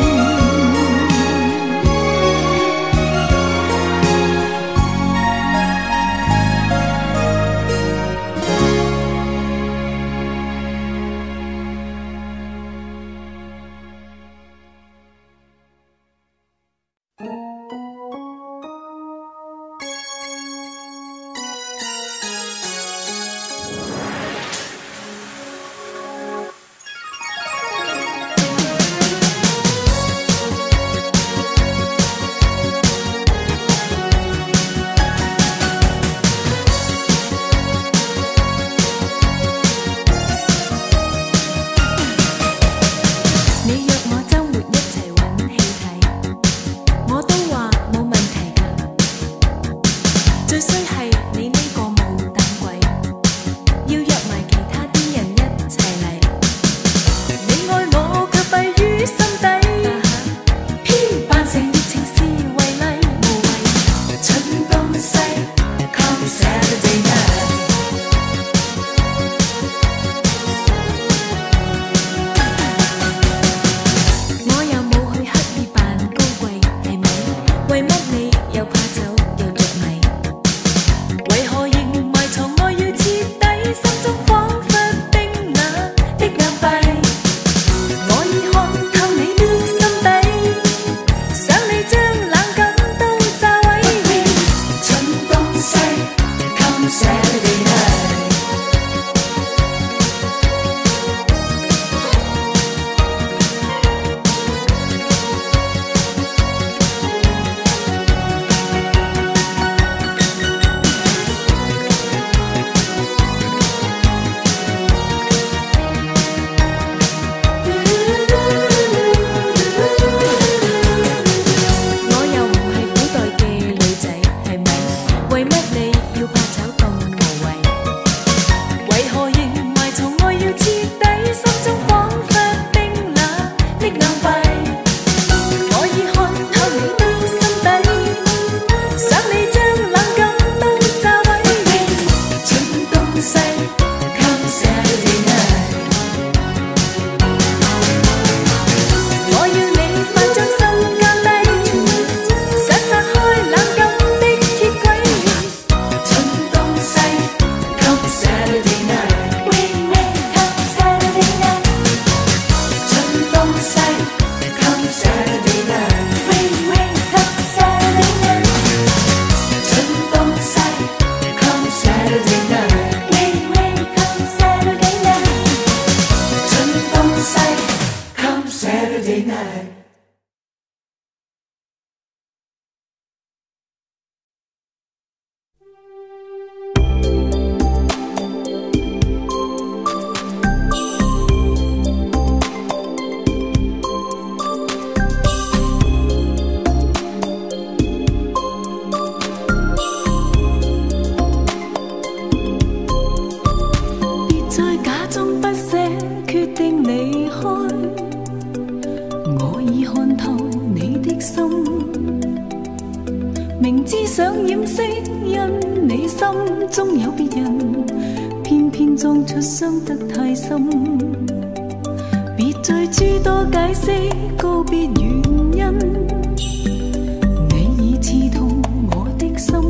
明知想掩飾，因你心中有別人，偏偏裝出傷得太深。別再諸多解釋告別原因，你已刺痛我的心。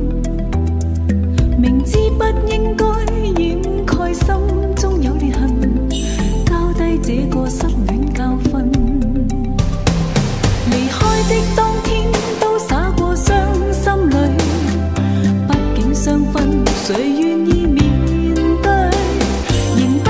明知不應該掩蓋心中有裂痕，交低這個失戀教訓。離開的當天都灑過傷心淚，畢竟相分誰願意面對，仍不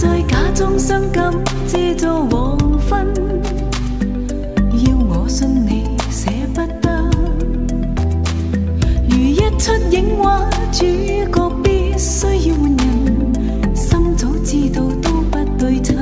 再假裝傷感，借助黃昏，要我信你捨不得。如一出影畫，主角必須要換人，心早知道都不對稱。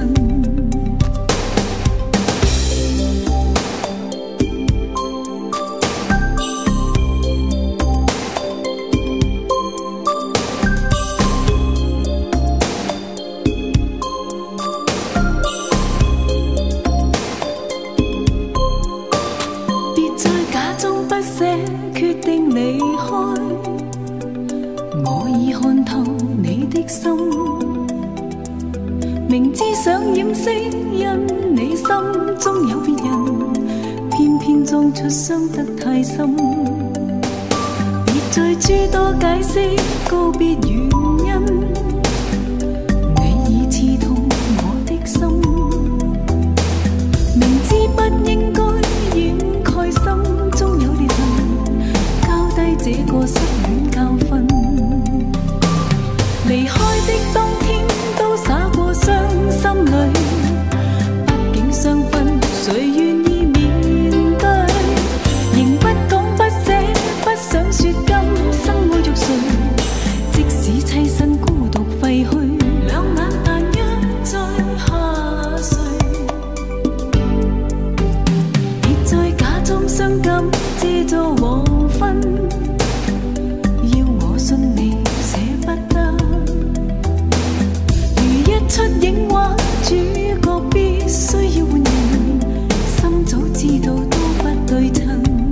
決定離開，我已看透你的心，明知想掩飾，因你心中有別人，偏偏裝出傷得太深。別再諸多解釋告別原因，你已刺痛我的心，明知不應該掩蓋心中有裂痕，這個失戀教訓，離開的當天都灑過傷心淚，畢竟相分，誰願意面對？仍不講不捨，不想說今生愛着誰，即使棲身孤獨廢墟，兩眼但一再下垂。別再假裝傷感，借助黃昏，信你捨不得。如一出影畫，主角必須要換人，心早知道都不對稱。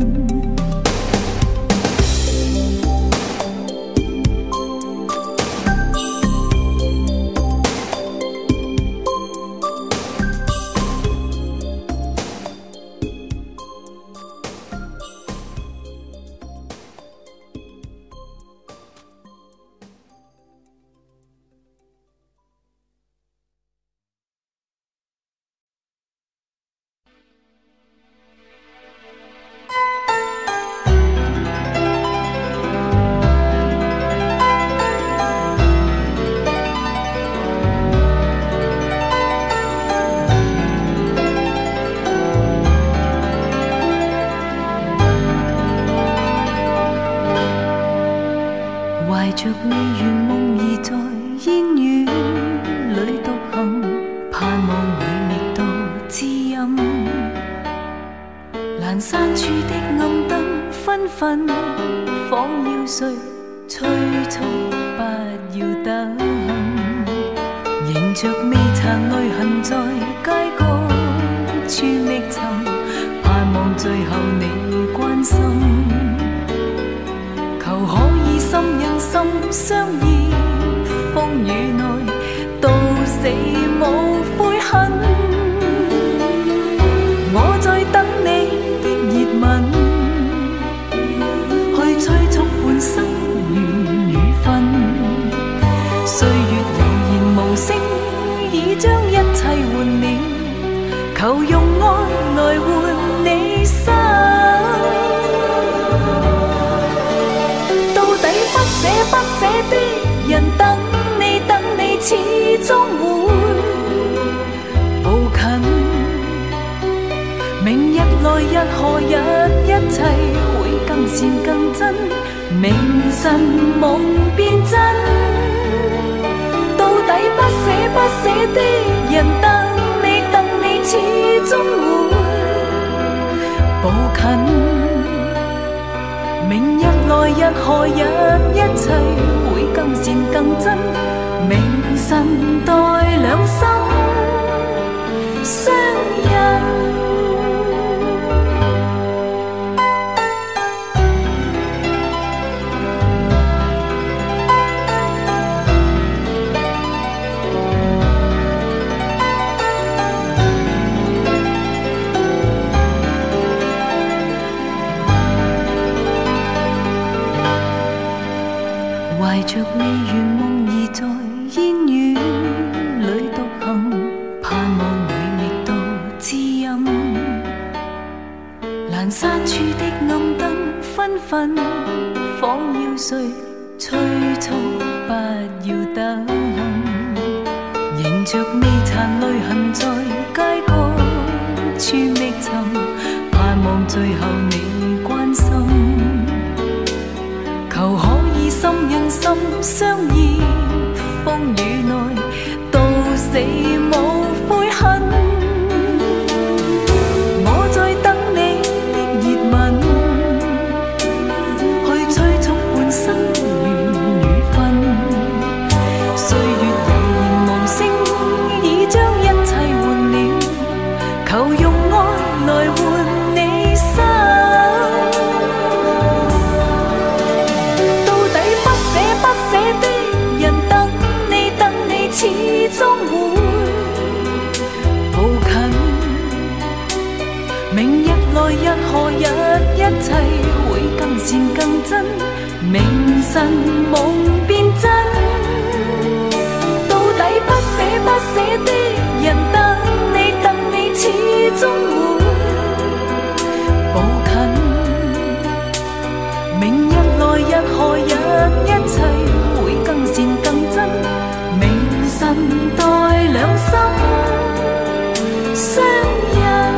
懷着未圓夢兒在煙雨裏獨行，盼望會覓到知音。闌珊處的暗燈紛紛，仿要睡，催促不要等。迎着未殘淚痕在街角處覓尋，盼望最後你關心。求可以心印心相依，風雨內到死無悔恨。我在等你的熱吻，去催促半生緣與分。歲月悠然無聲，已將一切換了，求用愛來換你心。捨不捨的人，等你等你，始終會步近。明日來日何日，一切會更善更真，明晨夢變真。到底不捨不捨的人，等你等你，始終會步近。明日來日何日，一切會更善更真，明晨待兩心相印。懷着未圓夢兒在煙雨裏獨行，盼望會覓到知音。闌珊處的暗燈紛紛，仿要睡，催促不要等。迎着着微殘淚痕在街角處覓尋，盼望最後你關心，求可以心印心相依，風雨內到死無悔恨。我在等你的熱吻，去催促半生緣與分。歲月悠然無聲，已將一切換了，求用愛來換你心。到底不捨不捨的人，等你等你，始終會抱近。明日來日何日，一切會更善更真，明晨夢變真。到底不捨不捨的人，等你等你，始終會抱近。明日來日何日，一切會更善更真，明晨待兩心相印。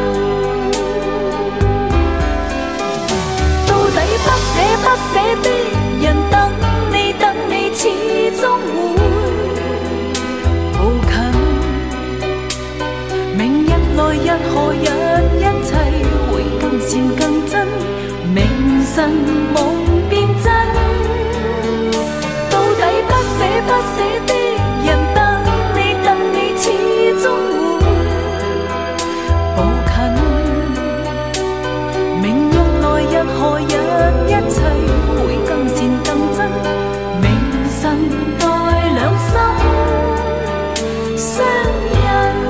到底不捨不捨的人，等你等你，始終會抱近。明日來日何日，一切會更善更真，明晨夢變真。到底不捨不捨的人，等你等你，始終會抱近。明日來日何日，一切會更善更真，明晨待兩心相印。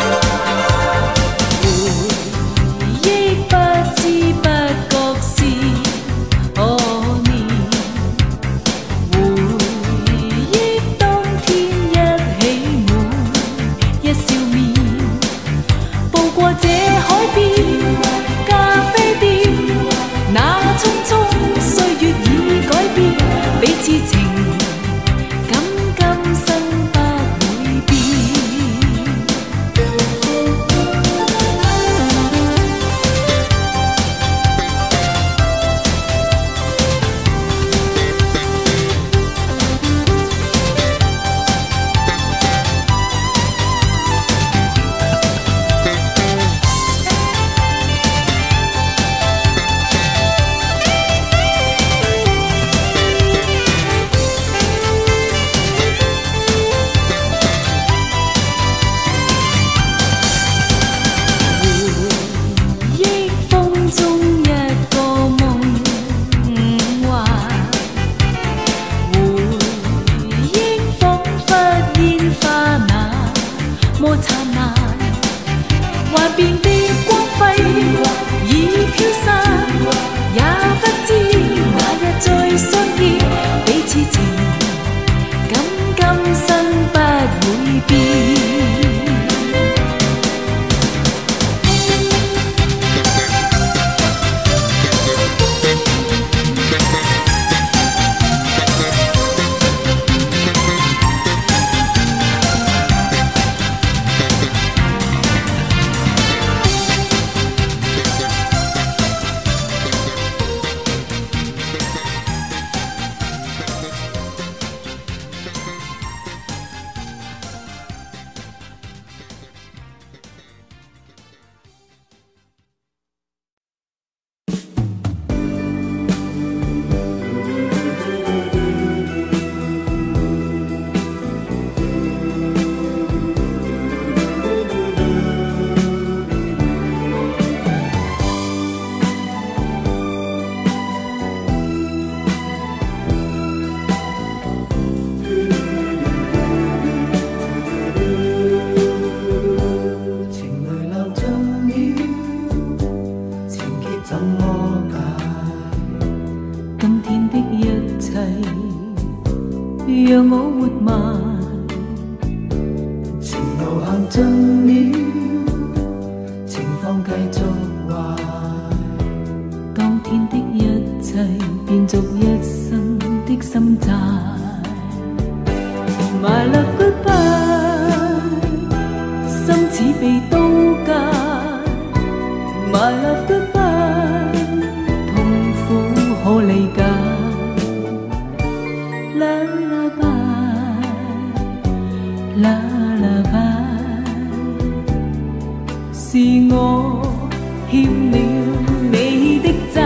回憶不知不覺是麼燦爛，幻變的光輝已飄散，也不知那日再相見，彼此情感今生不會變。讓我活埋，情路行盡了，情況繼續壞。當天的一切變作一生的心債。My love goodbye， 心似被刀割。My love goodbye， 痛苦可理解。啦啦吧，是我欠了你的債，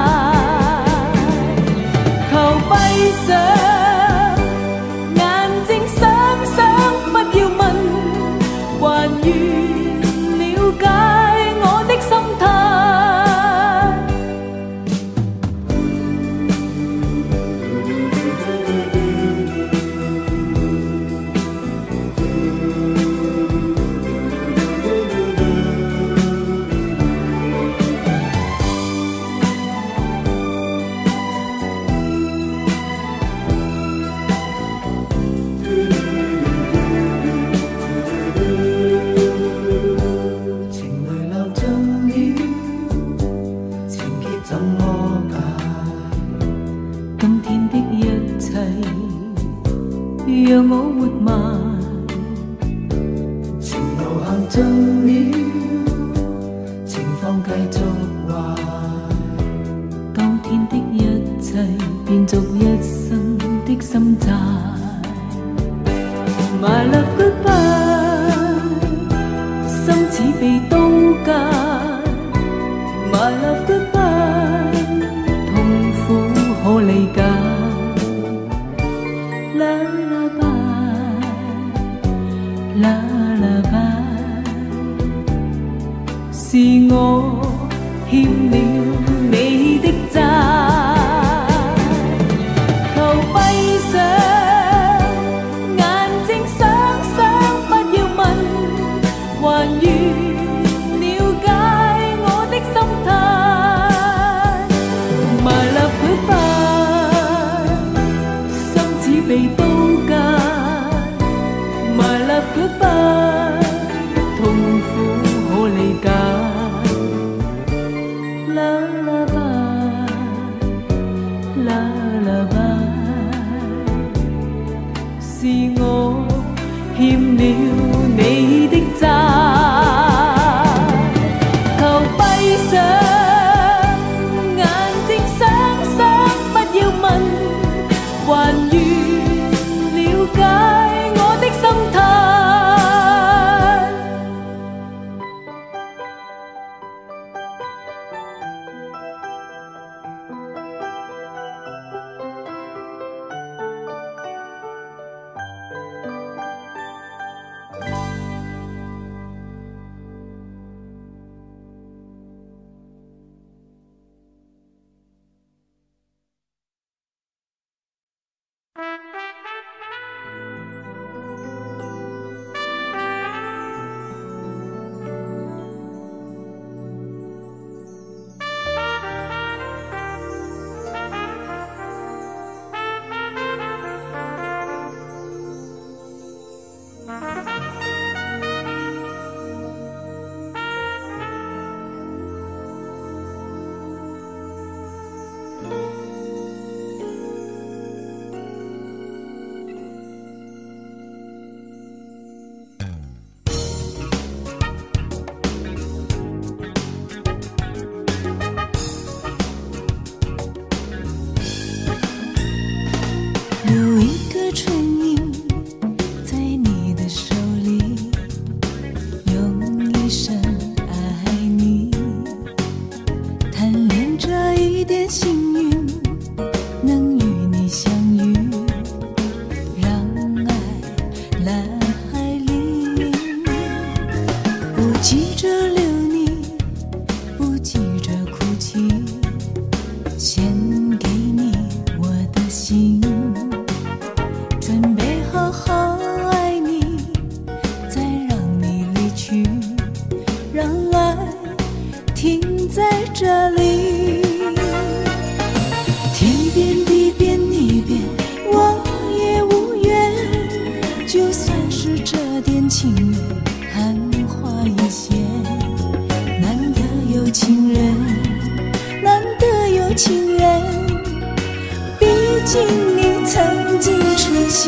求閉上眼睛想想，不要問，還願了解我的心態。讓我活埋，情路行盡了，情況繼續壞。當天的一切變作一生的心債。My love goodbye， 心似被刀割。My love goodbye， 痛苦可理解。啦啦吧，是我欠了你的債，求閉上眼睛想想，不要問，還願了解我的心態。My love goodbye， 心似被刀割。My love goodbye， 痛苦可理解。啦啦吧，啦啦吧，是我欠了你的債。 一生爱你，贪恋这一点幸运，能与你相遇，让爱来临。不急着留你，不急着哭泣，献给你我的心，准备好好爱你，再让你离去，让爱停在这里。天边地边你边，我也无怨，就算是这点情缘昙花一现，难得有情人，难得有情人，毕竟你曾经出现。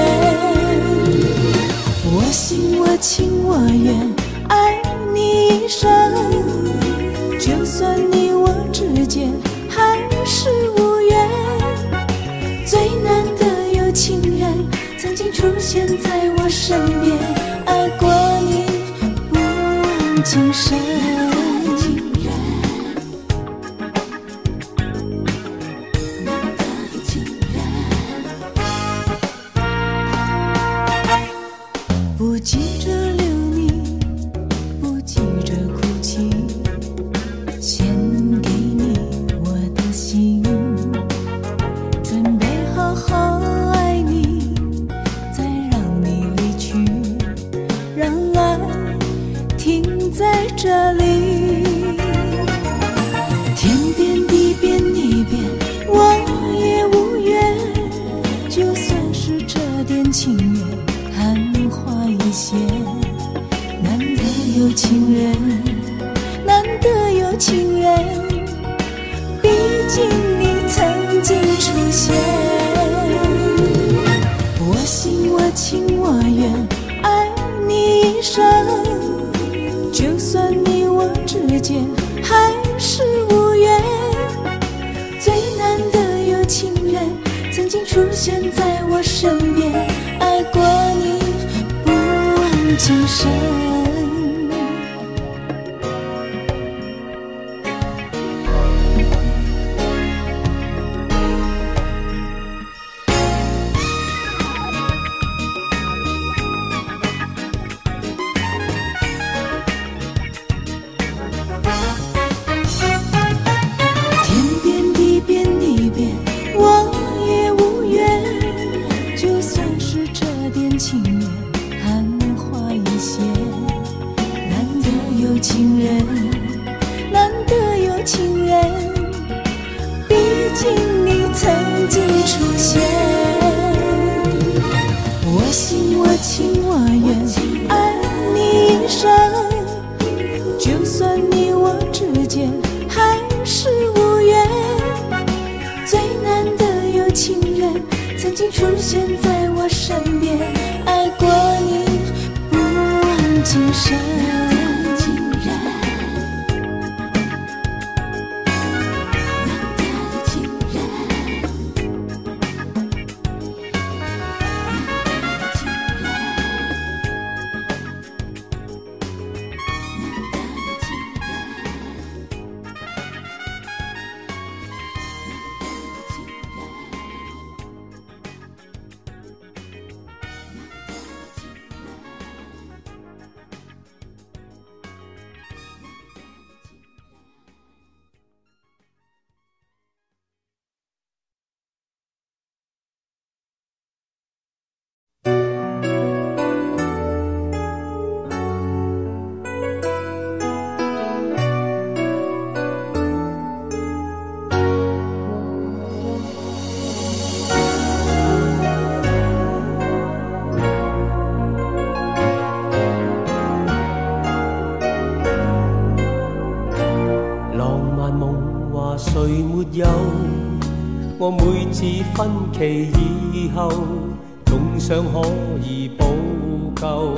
我信我情我愿，爱你一生，就算你我之间还是无缘，最难得有情人曾经出现在我身边，爱过你不忘今生。不急着留你，不急着哭泣，献给你我的心，准备好好爱你，再让你离去，让爱停在这里。天边地边你边，我也无怨，就算是这点情缘昙花一现，难得有情人，难得有情人，毕竟你曾经出现。我信我情我愿，爱你一生，就算你我之间还是无缘，最难得有情人曾经出现在我身边，爱过你不忘今生。天边地边你边，我也无怨，就算是这点情缘昙花一现，难得有情人，难得有情人，毕竟你曾经出现。我信我情我愿，爱你一生，就算你我之间还是无缘，最难得有情人曾经出现在我身边，爱过你不忘今生。 我每次分期以後，總想可以補救，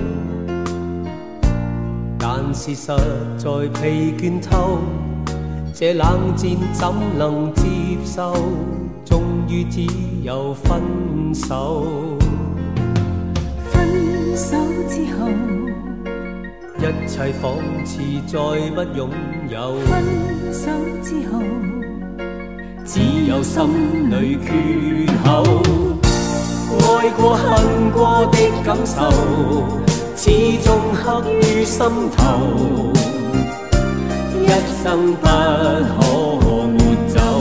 但是實在疲倦透，這冷戰怎能接受？終於只有分手。 分手之後， 一切仿似再不擁有。 分手之後， 只有心裏缺口。愛過恨過的感受，始終刻於心頭，一生不可抹走。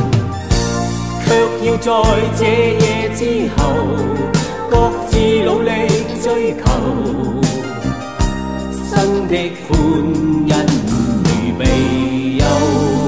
卻要在這夜之後，各自努力追求，生的歡欣如未有。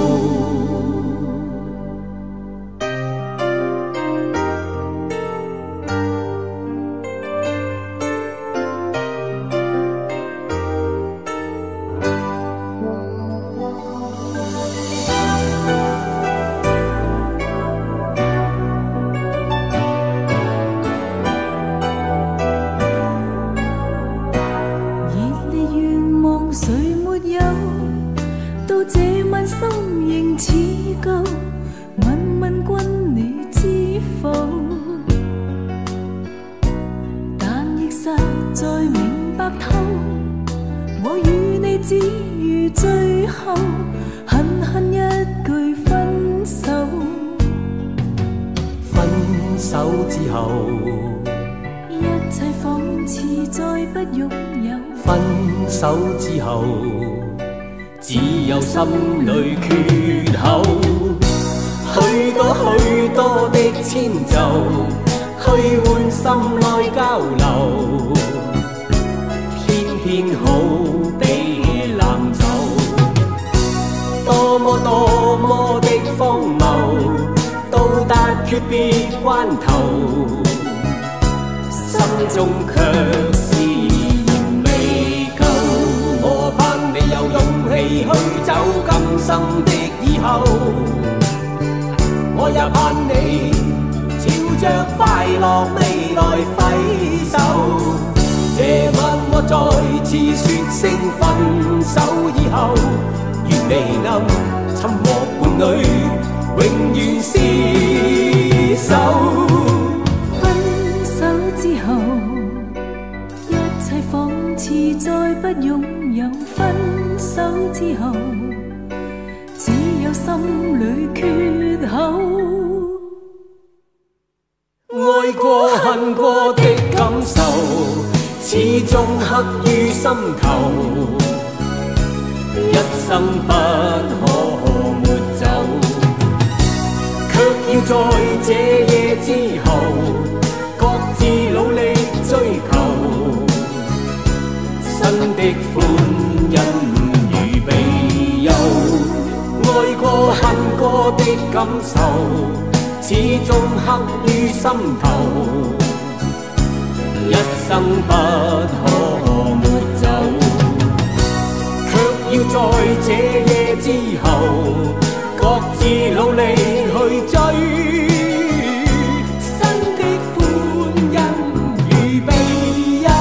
心裏缺口，許多許多的遷就，去換心內交流，偏偏好比冷酒，多麼多麼的荒謬，到達訣別關頭，心中卻是仍未夠。我盼你有勇氣去走今生的以後，我也盼你朝着快樂未來揮手。這晚我再次說聲分手以後，願你能尋獲伴侶，永遠廝守。 分手之後，一切仿似再不擁有。分手之後，只有心裏缺口。 愛過恨過的感受，始終刻於心頭，一生不可抹走。卻要在這夜之後，各自努力追求，新的歡欣如未有。愛過恨過的感受，始終刻於心頭，一生不可抹走。卻要在這夜之後，各自努力去追，新的歡欣如未有。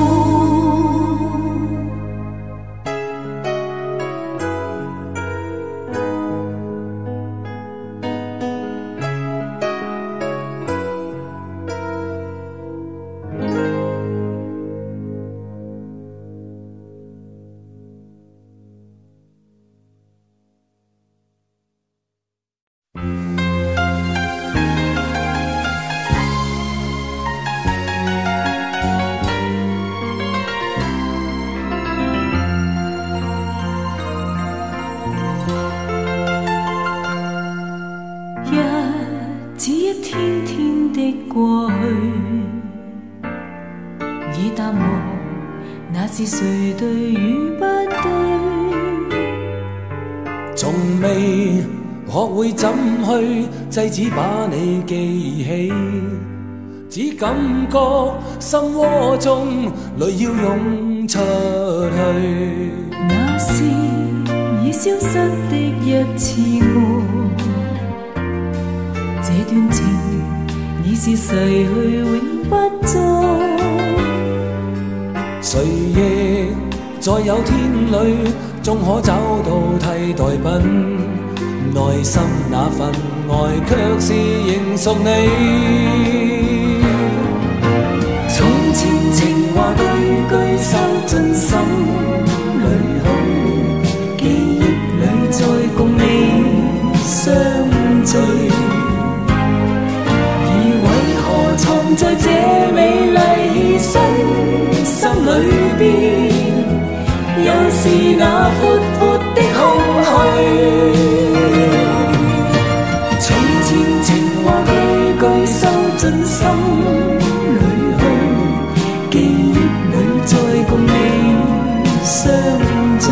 是誰對與不對？ 從未學會怎去制止把你記起，只感覺心窩中淚要湧出去。 那是已消失的一次愛，這段情已是逝去永不再。 誰亦在有天裏終可找到替代品，內心那份愛卻是仍屬你。 從前情話句句收進心， 是那闊闊的空虛。從前情話句句收進心裏去，記憶裏再共你相聚。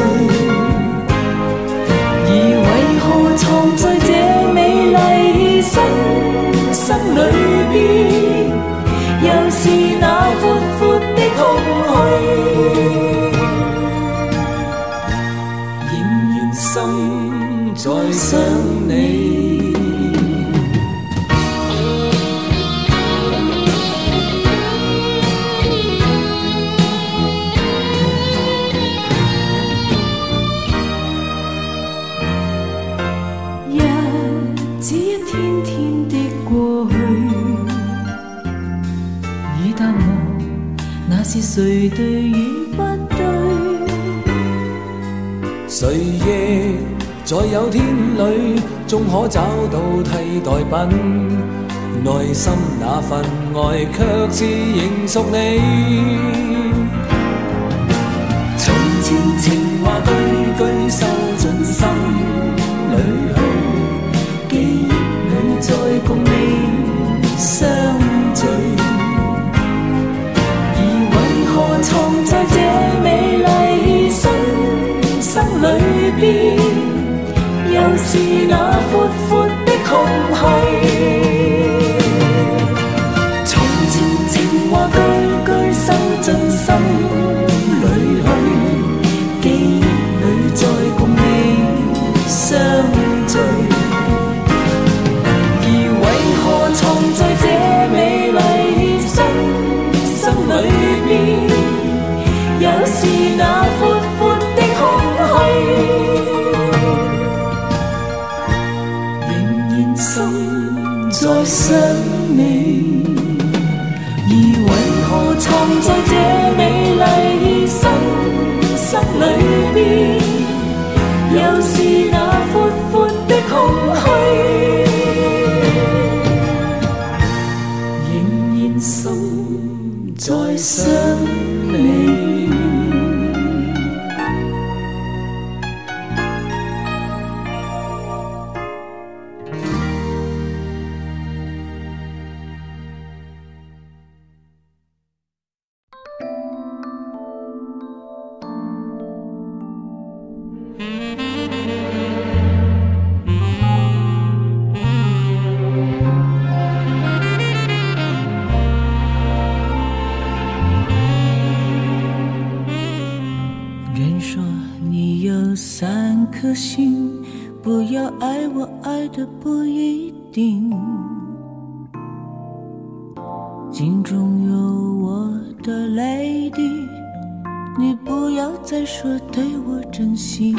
而為何藏在這美麗心生裏邊，又是那闊闊的空虛。心在想你，日子一天天的過去，已淡忘那是誰對與不對。 誰亦在有天裏，終可找到替代品。內心那份愛，卻是仍屬你。 從前情話句句收進心裏去，記憶裏再共你相聚。而為何藏在這美麗心生裏邊，又是那闊闊的空虛。從前情話句句收進心裏去，記憶裏再共你相聚。而為何藏在這美麗心生裏邊，又是那闊闊的空虛。心在想你，而為何藏在這美麗心生裏邊，又是那闊闊的空虛。仍然心在想你。 颗心，不要爱我，爱的不一定。镜中有我的泪滴，你不要再说对我真心。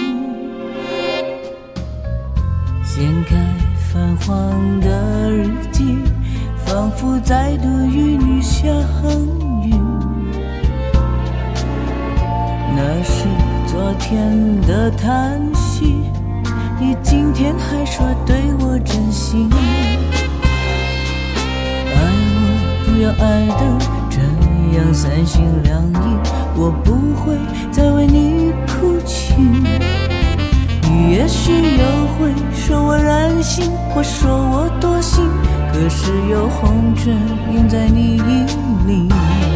掀开泛黄的日记，仿佛再度与你相遇。那是昨天的叹息，你今天还说对我真心。爱我不要爱得这样三心两意，我不会再为你哭泣。你也许又会说我任性，或说我多心，可是有红唇印在你衣里。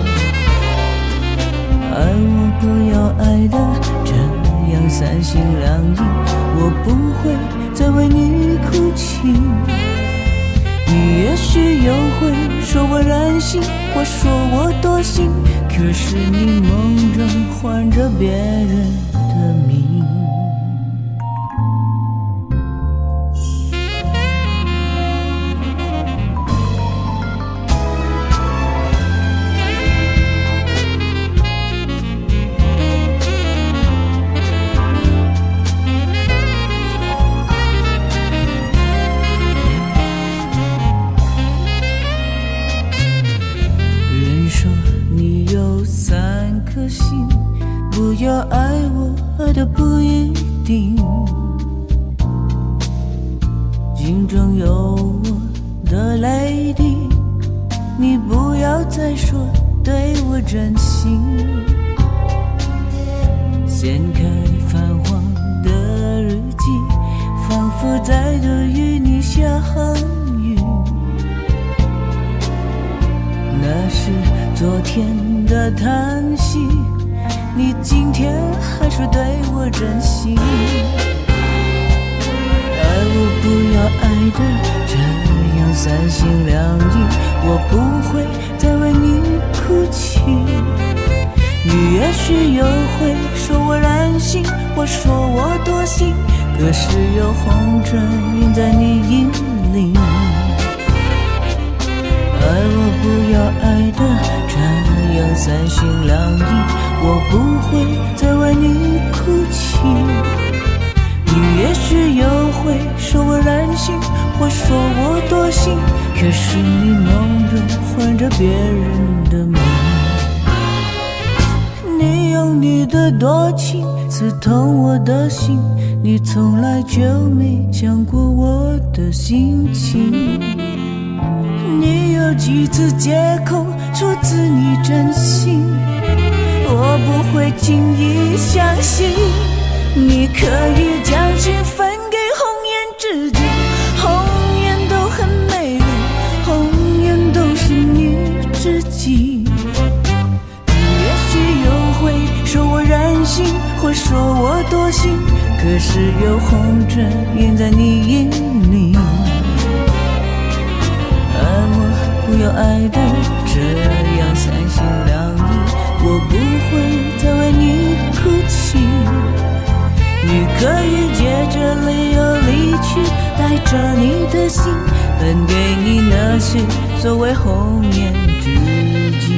爱我不要爱得这样三心两意，我不会再为你哭泣。你也许又会说我任性，或说我多心，可是你梦中唤着别人的名。不要爱我，爱的不一定。镜中有我的泪滴，你不要再说对我真心。掀开否再度与你相遇？那是昨天的叹息，你今天还说对我真心。爱我不要爱的这样三心两意，我不会再为你哭泣。你也许又会说我任性，或说我多心，可是有红尘印在你眼里。爱我不要爱的这样三心两意，我不会再为你哭泣。你也许又会说我任性，或说我多心，可是你梦中换着别人的梦。你用你的多情刺痛我的心，你从来就没想过我的心情。你有几次借口出自你真心，我不会轻易相信。你可以将心分给红颜知己，红颜都很美丽，红颜都是你知己。你也许又会说我任性，或说我多心，可是有红尘印在你眼里。爱我不要爱的这样三心两意，我不会再为你哭泣。你可以借着理由离去，带着你的心分给你那些所谓红颜知己。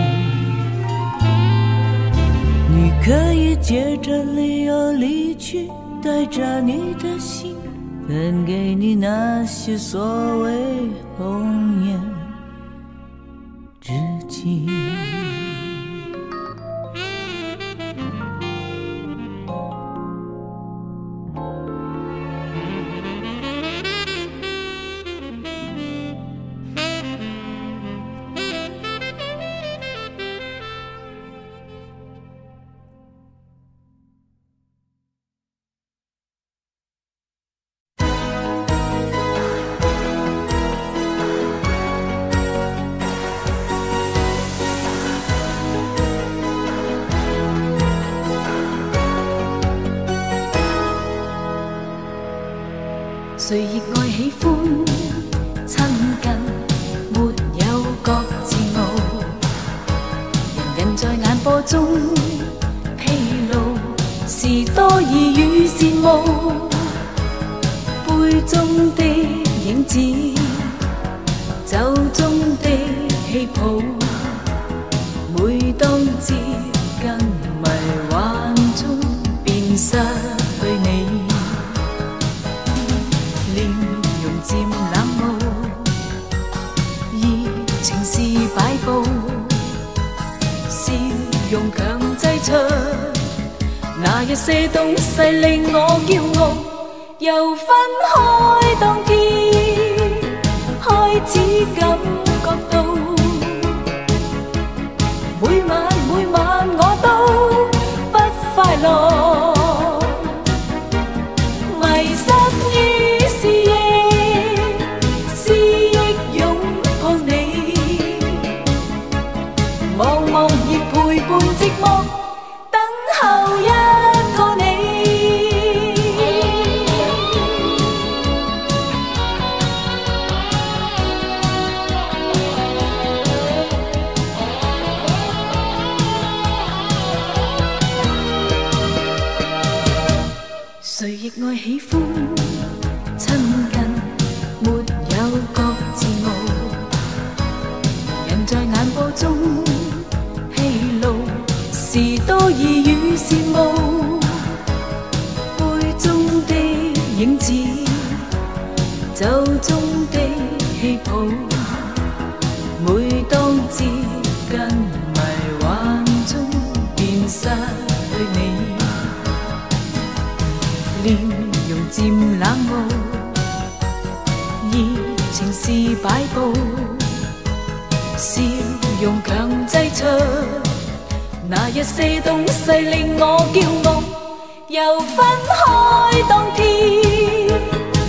你可以借着理由离去，带着你的心分给你那些所谓红颜知己。 谁亦爱喜欢亲近，没有各自傲。人人在眼波中披露，是多疑与羡慕。杯中的影子，酒中的气泡，每当接近迷幻中，便失去你。臉容漸冷漠，熱情是擺佈，笑容強擠出那一些東西令我驕傲。又分開當天，開始感覺到每晚每晚我都不快樂，迷失於陪伴寂寞，等候一個你。誰亦愛喜歡親近，沒有各自傲。人在眼波中是多疑與羨慕，杯中的影子，酒中的氣泡，每當接近迷幻中，便失去你。臉容漸冷漠，熱情是擺佈，笑容強擠出那一些東西令我驕傲。又分開當天，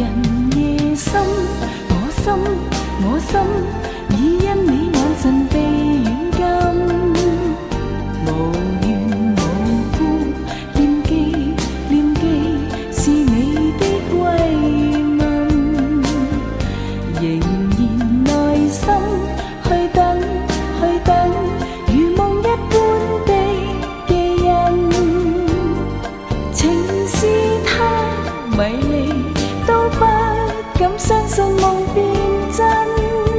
人夜深，我心我心已因你眼神被軟禁，無緣無故念記念記是你的慰問，仍然耐心去等去等，如夢一般的記印，情是他迷離都不敢相信夢變真，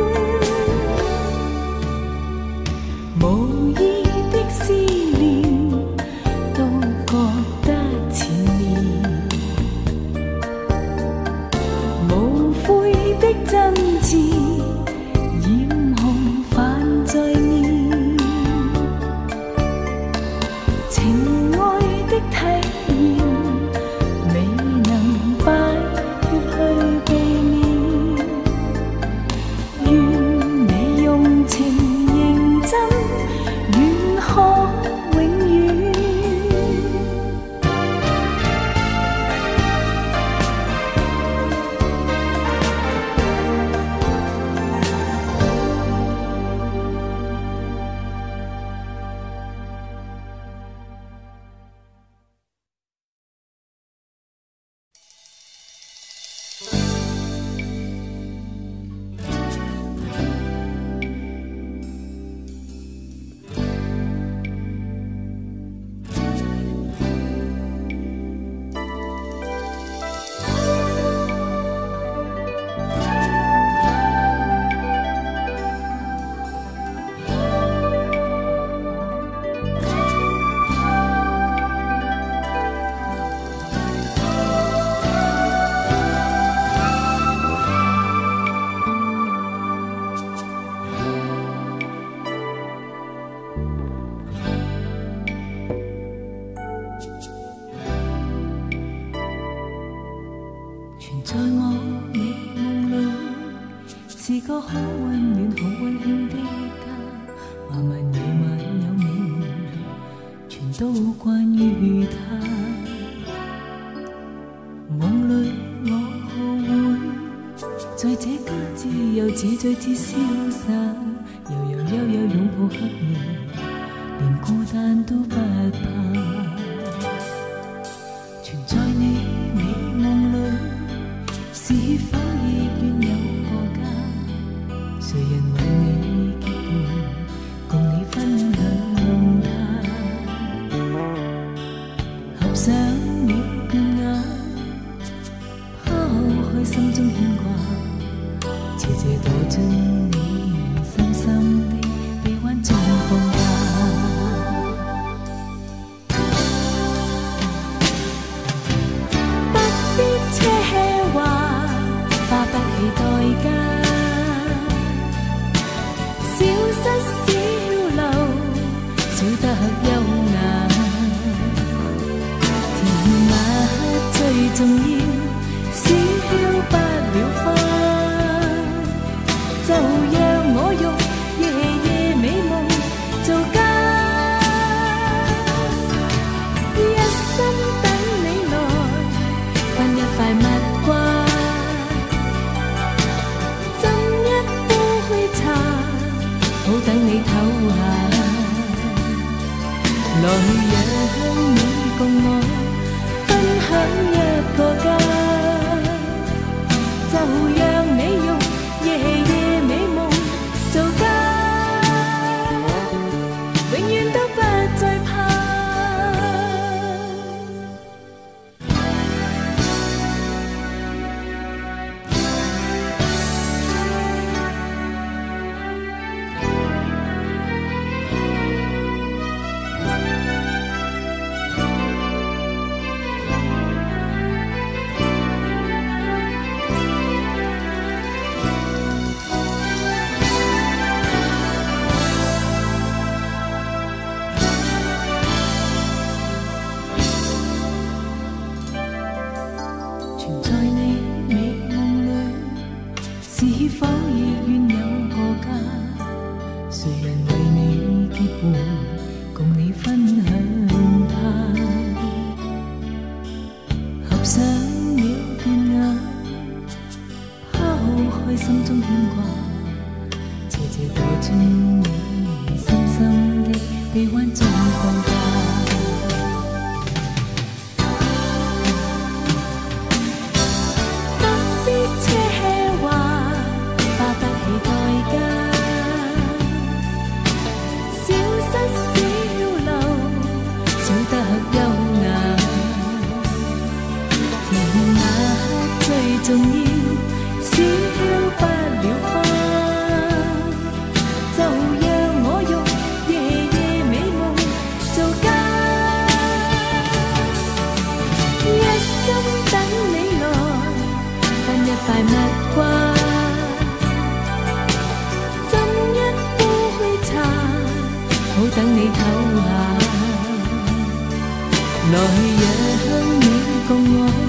無意的思念都覺得纏綿，無悔的真摯染紅泛在面，情愛的體驗未能擺脱去避免，願你用情認真，願可永遠。存在我美夢裏，是個好溫暖、好溫馨的家。漫漫夜晚有你夢裏，全都關於他。夢裏我會在這家自由自在至瀟灑，悠悠悠悠擁抱黑夜，連孤單都不怕。存在你美夢裏，是否亦願有個家？誰人為你結伴，共你分享它？合上了倦眼，拋開心中牽掛，斜斜躲進你深深的臂彎中放假。不必奢華，花不起代價，消失小流，小得優雅。甜蜜最重要，消不了花，就讓我用夜夜美夢做家，一生等你來分一塊蜜瓜，斟一杯茶，好等你唞下，來讓你共我分享一個家。 重要，消不了花。就讓我用夜夜美夢做家，一心等你來分一塊蜜瓜，斟一杯虛茶，好等你唞下。來讓你共我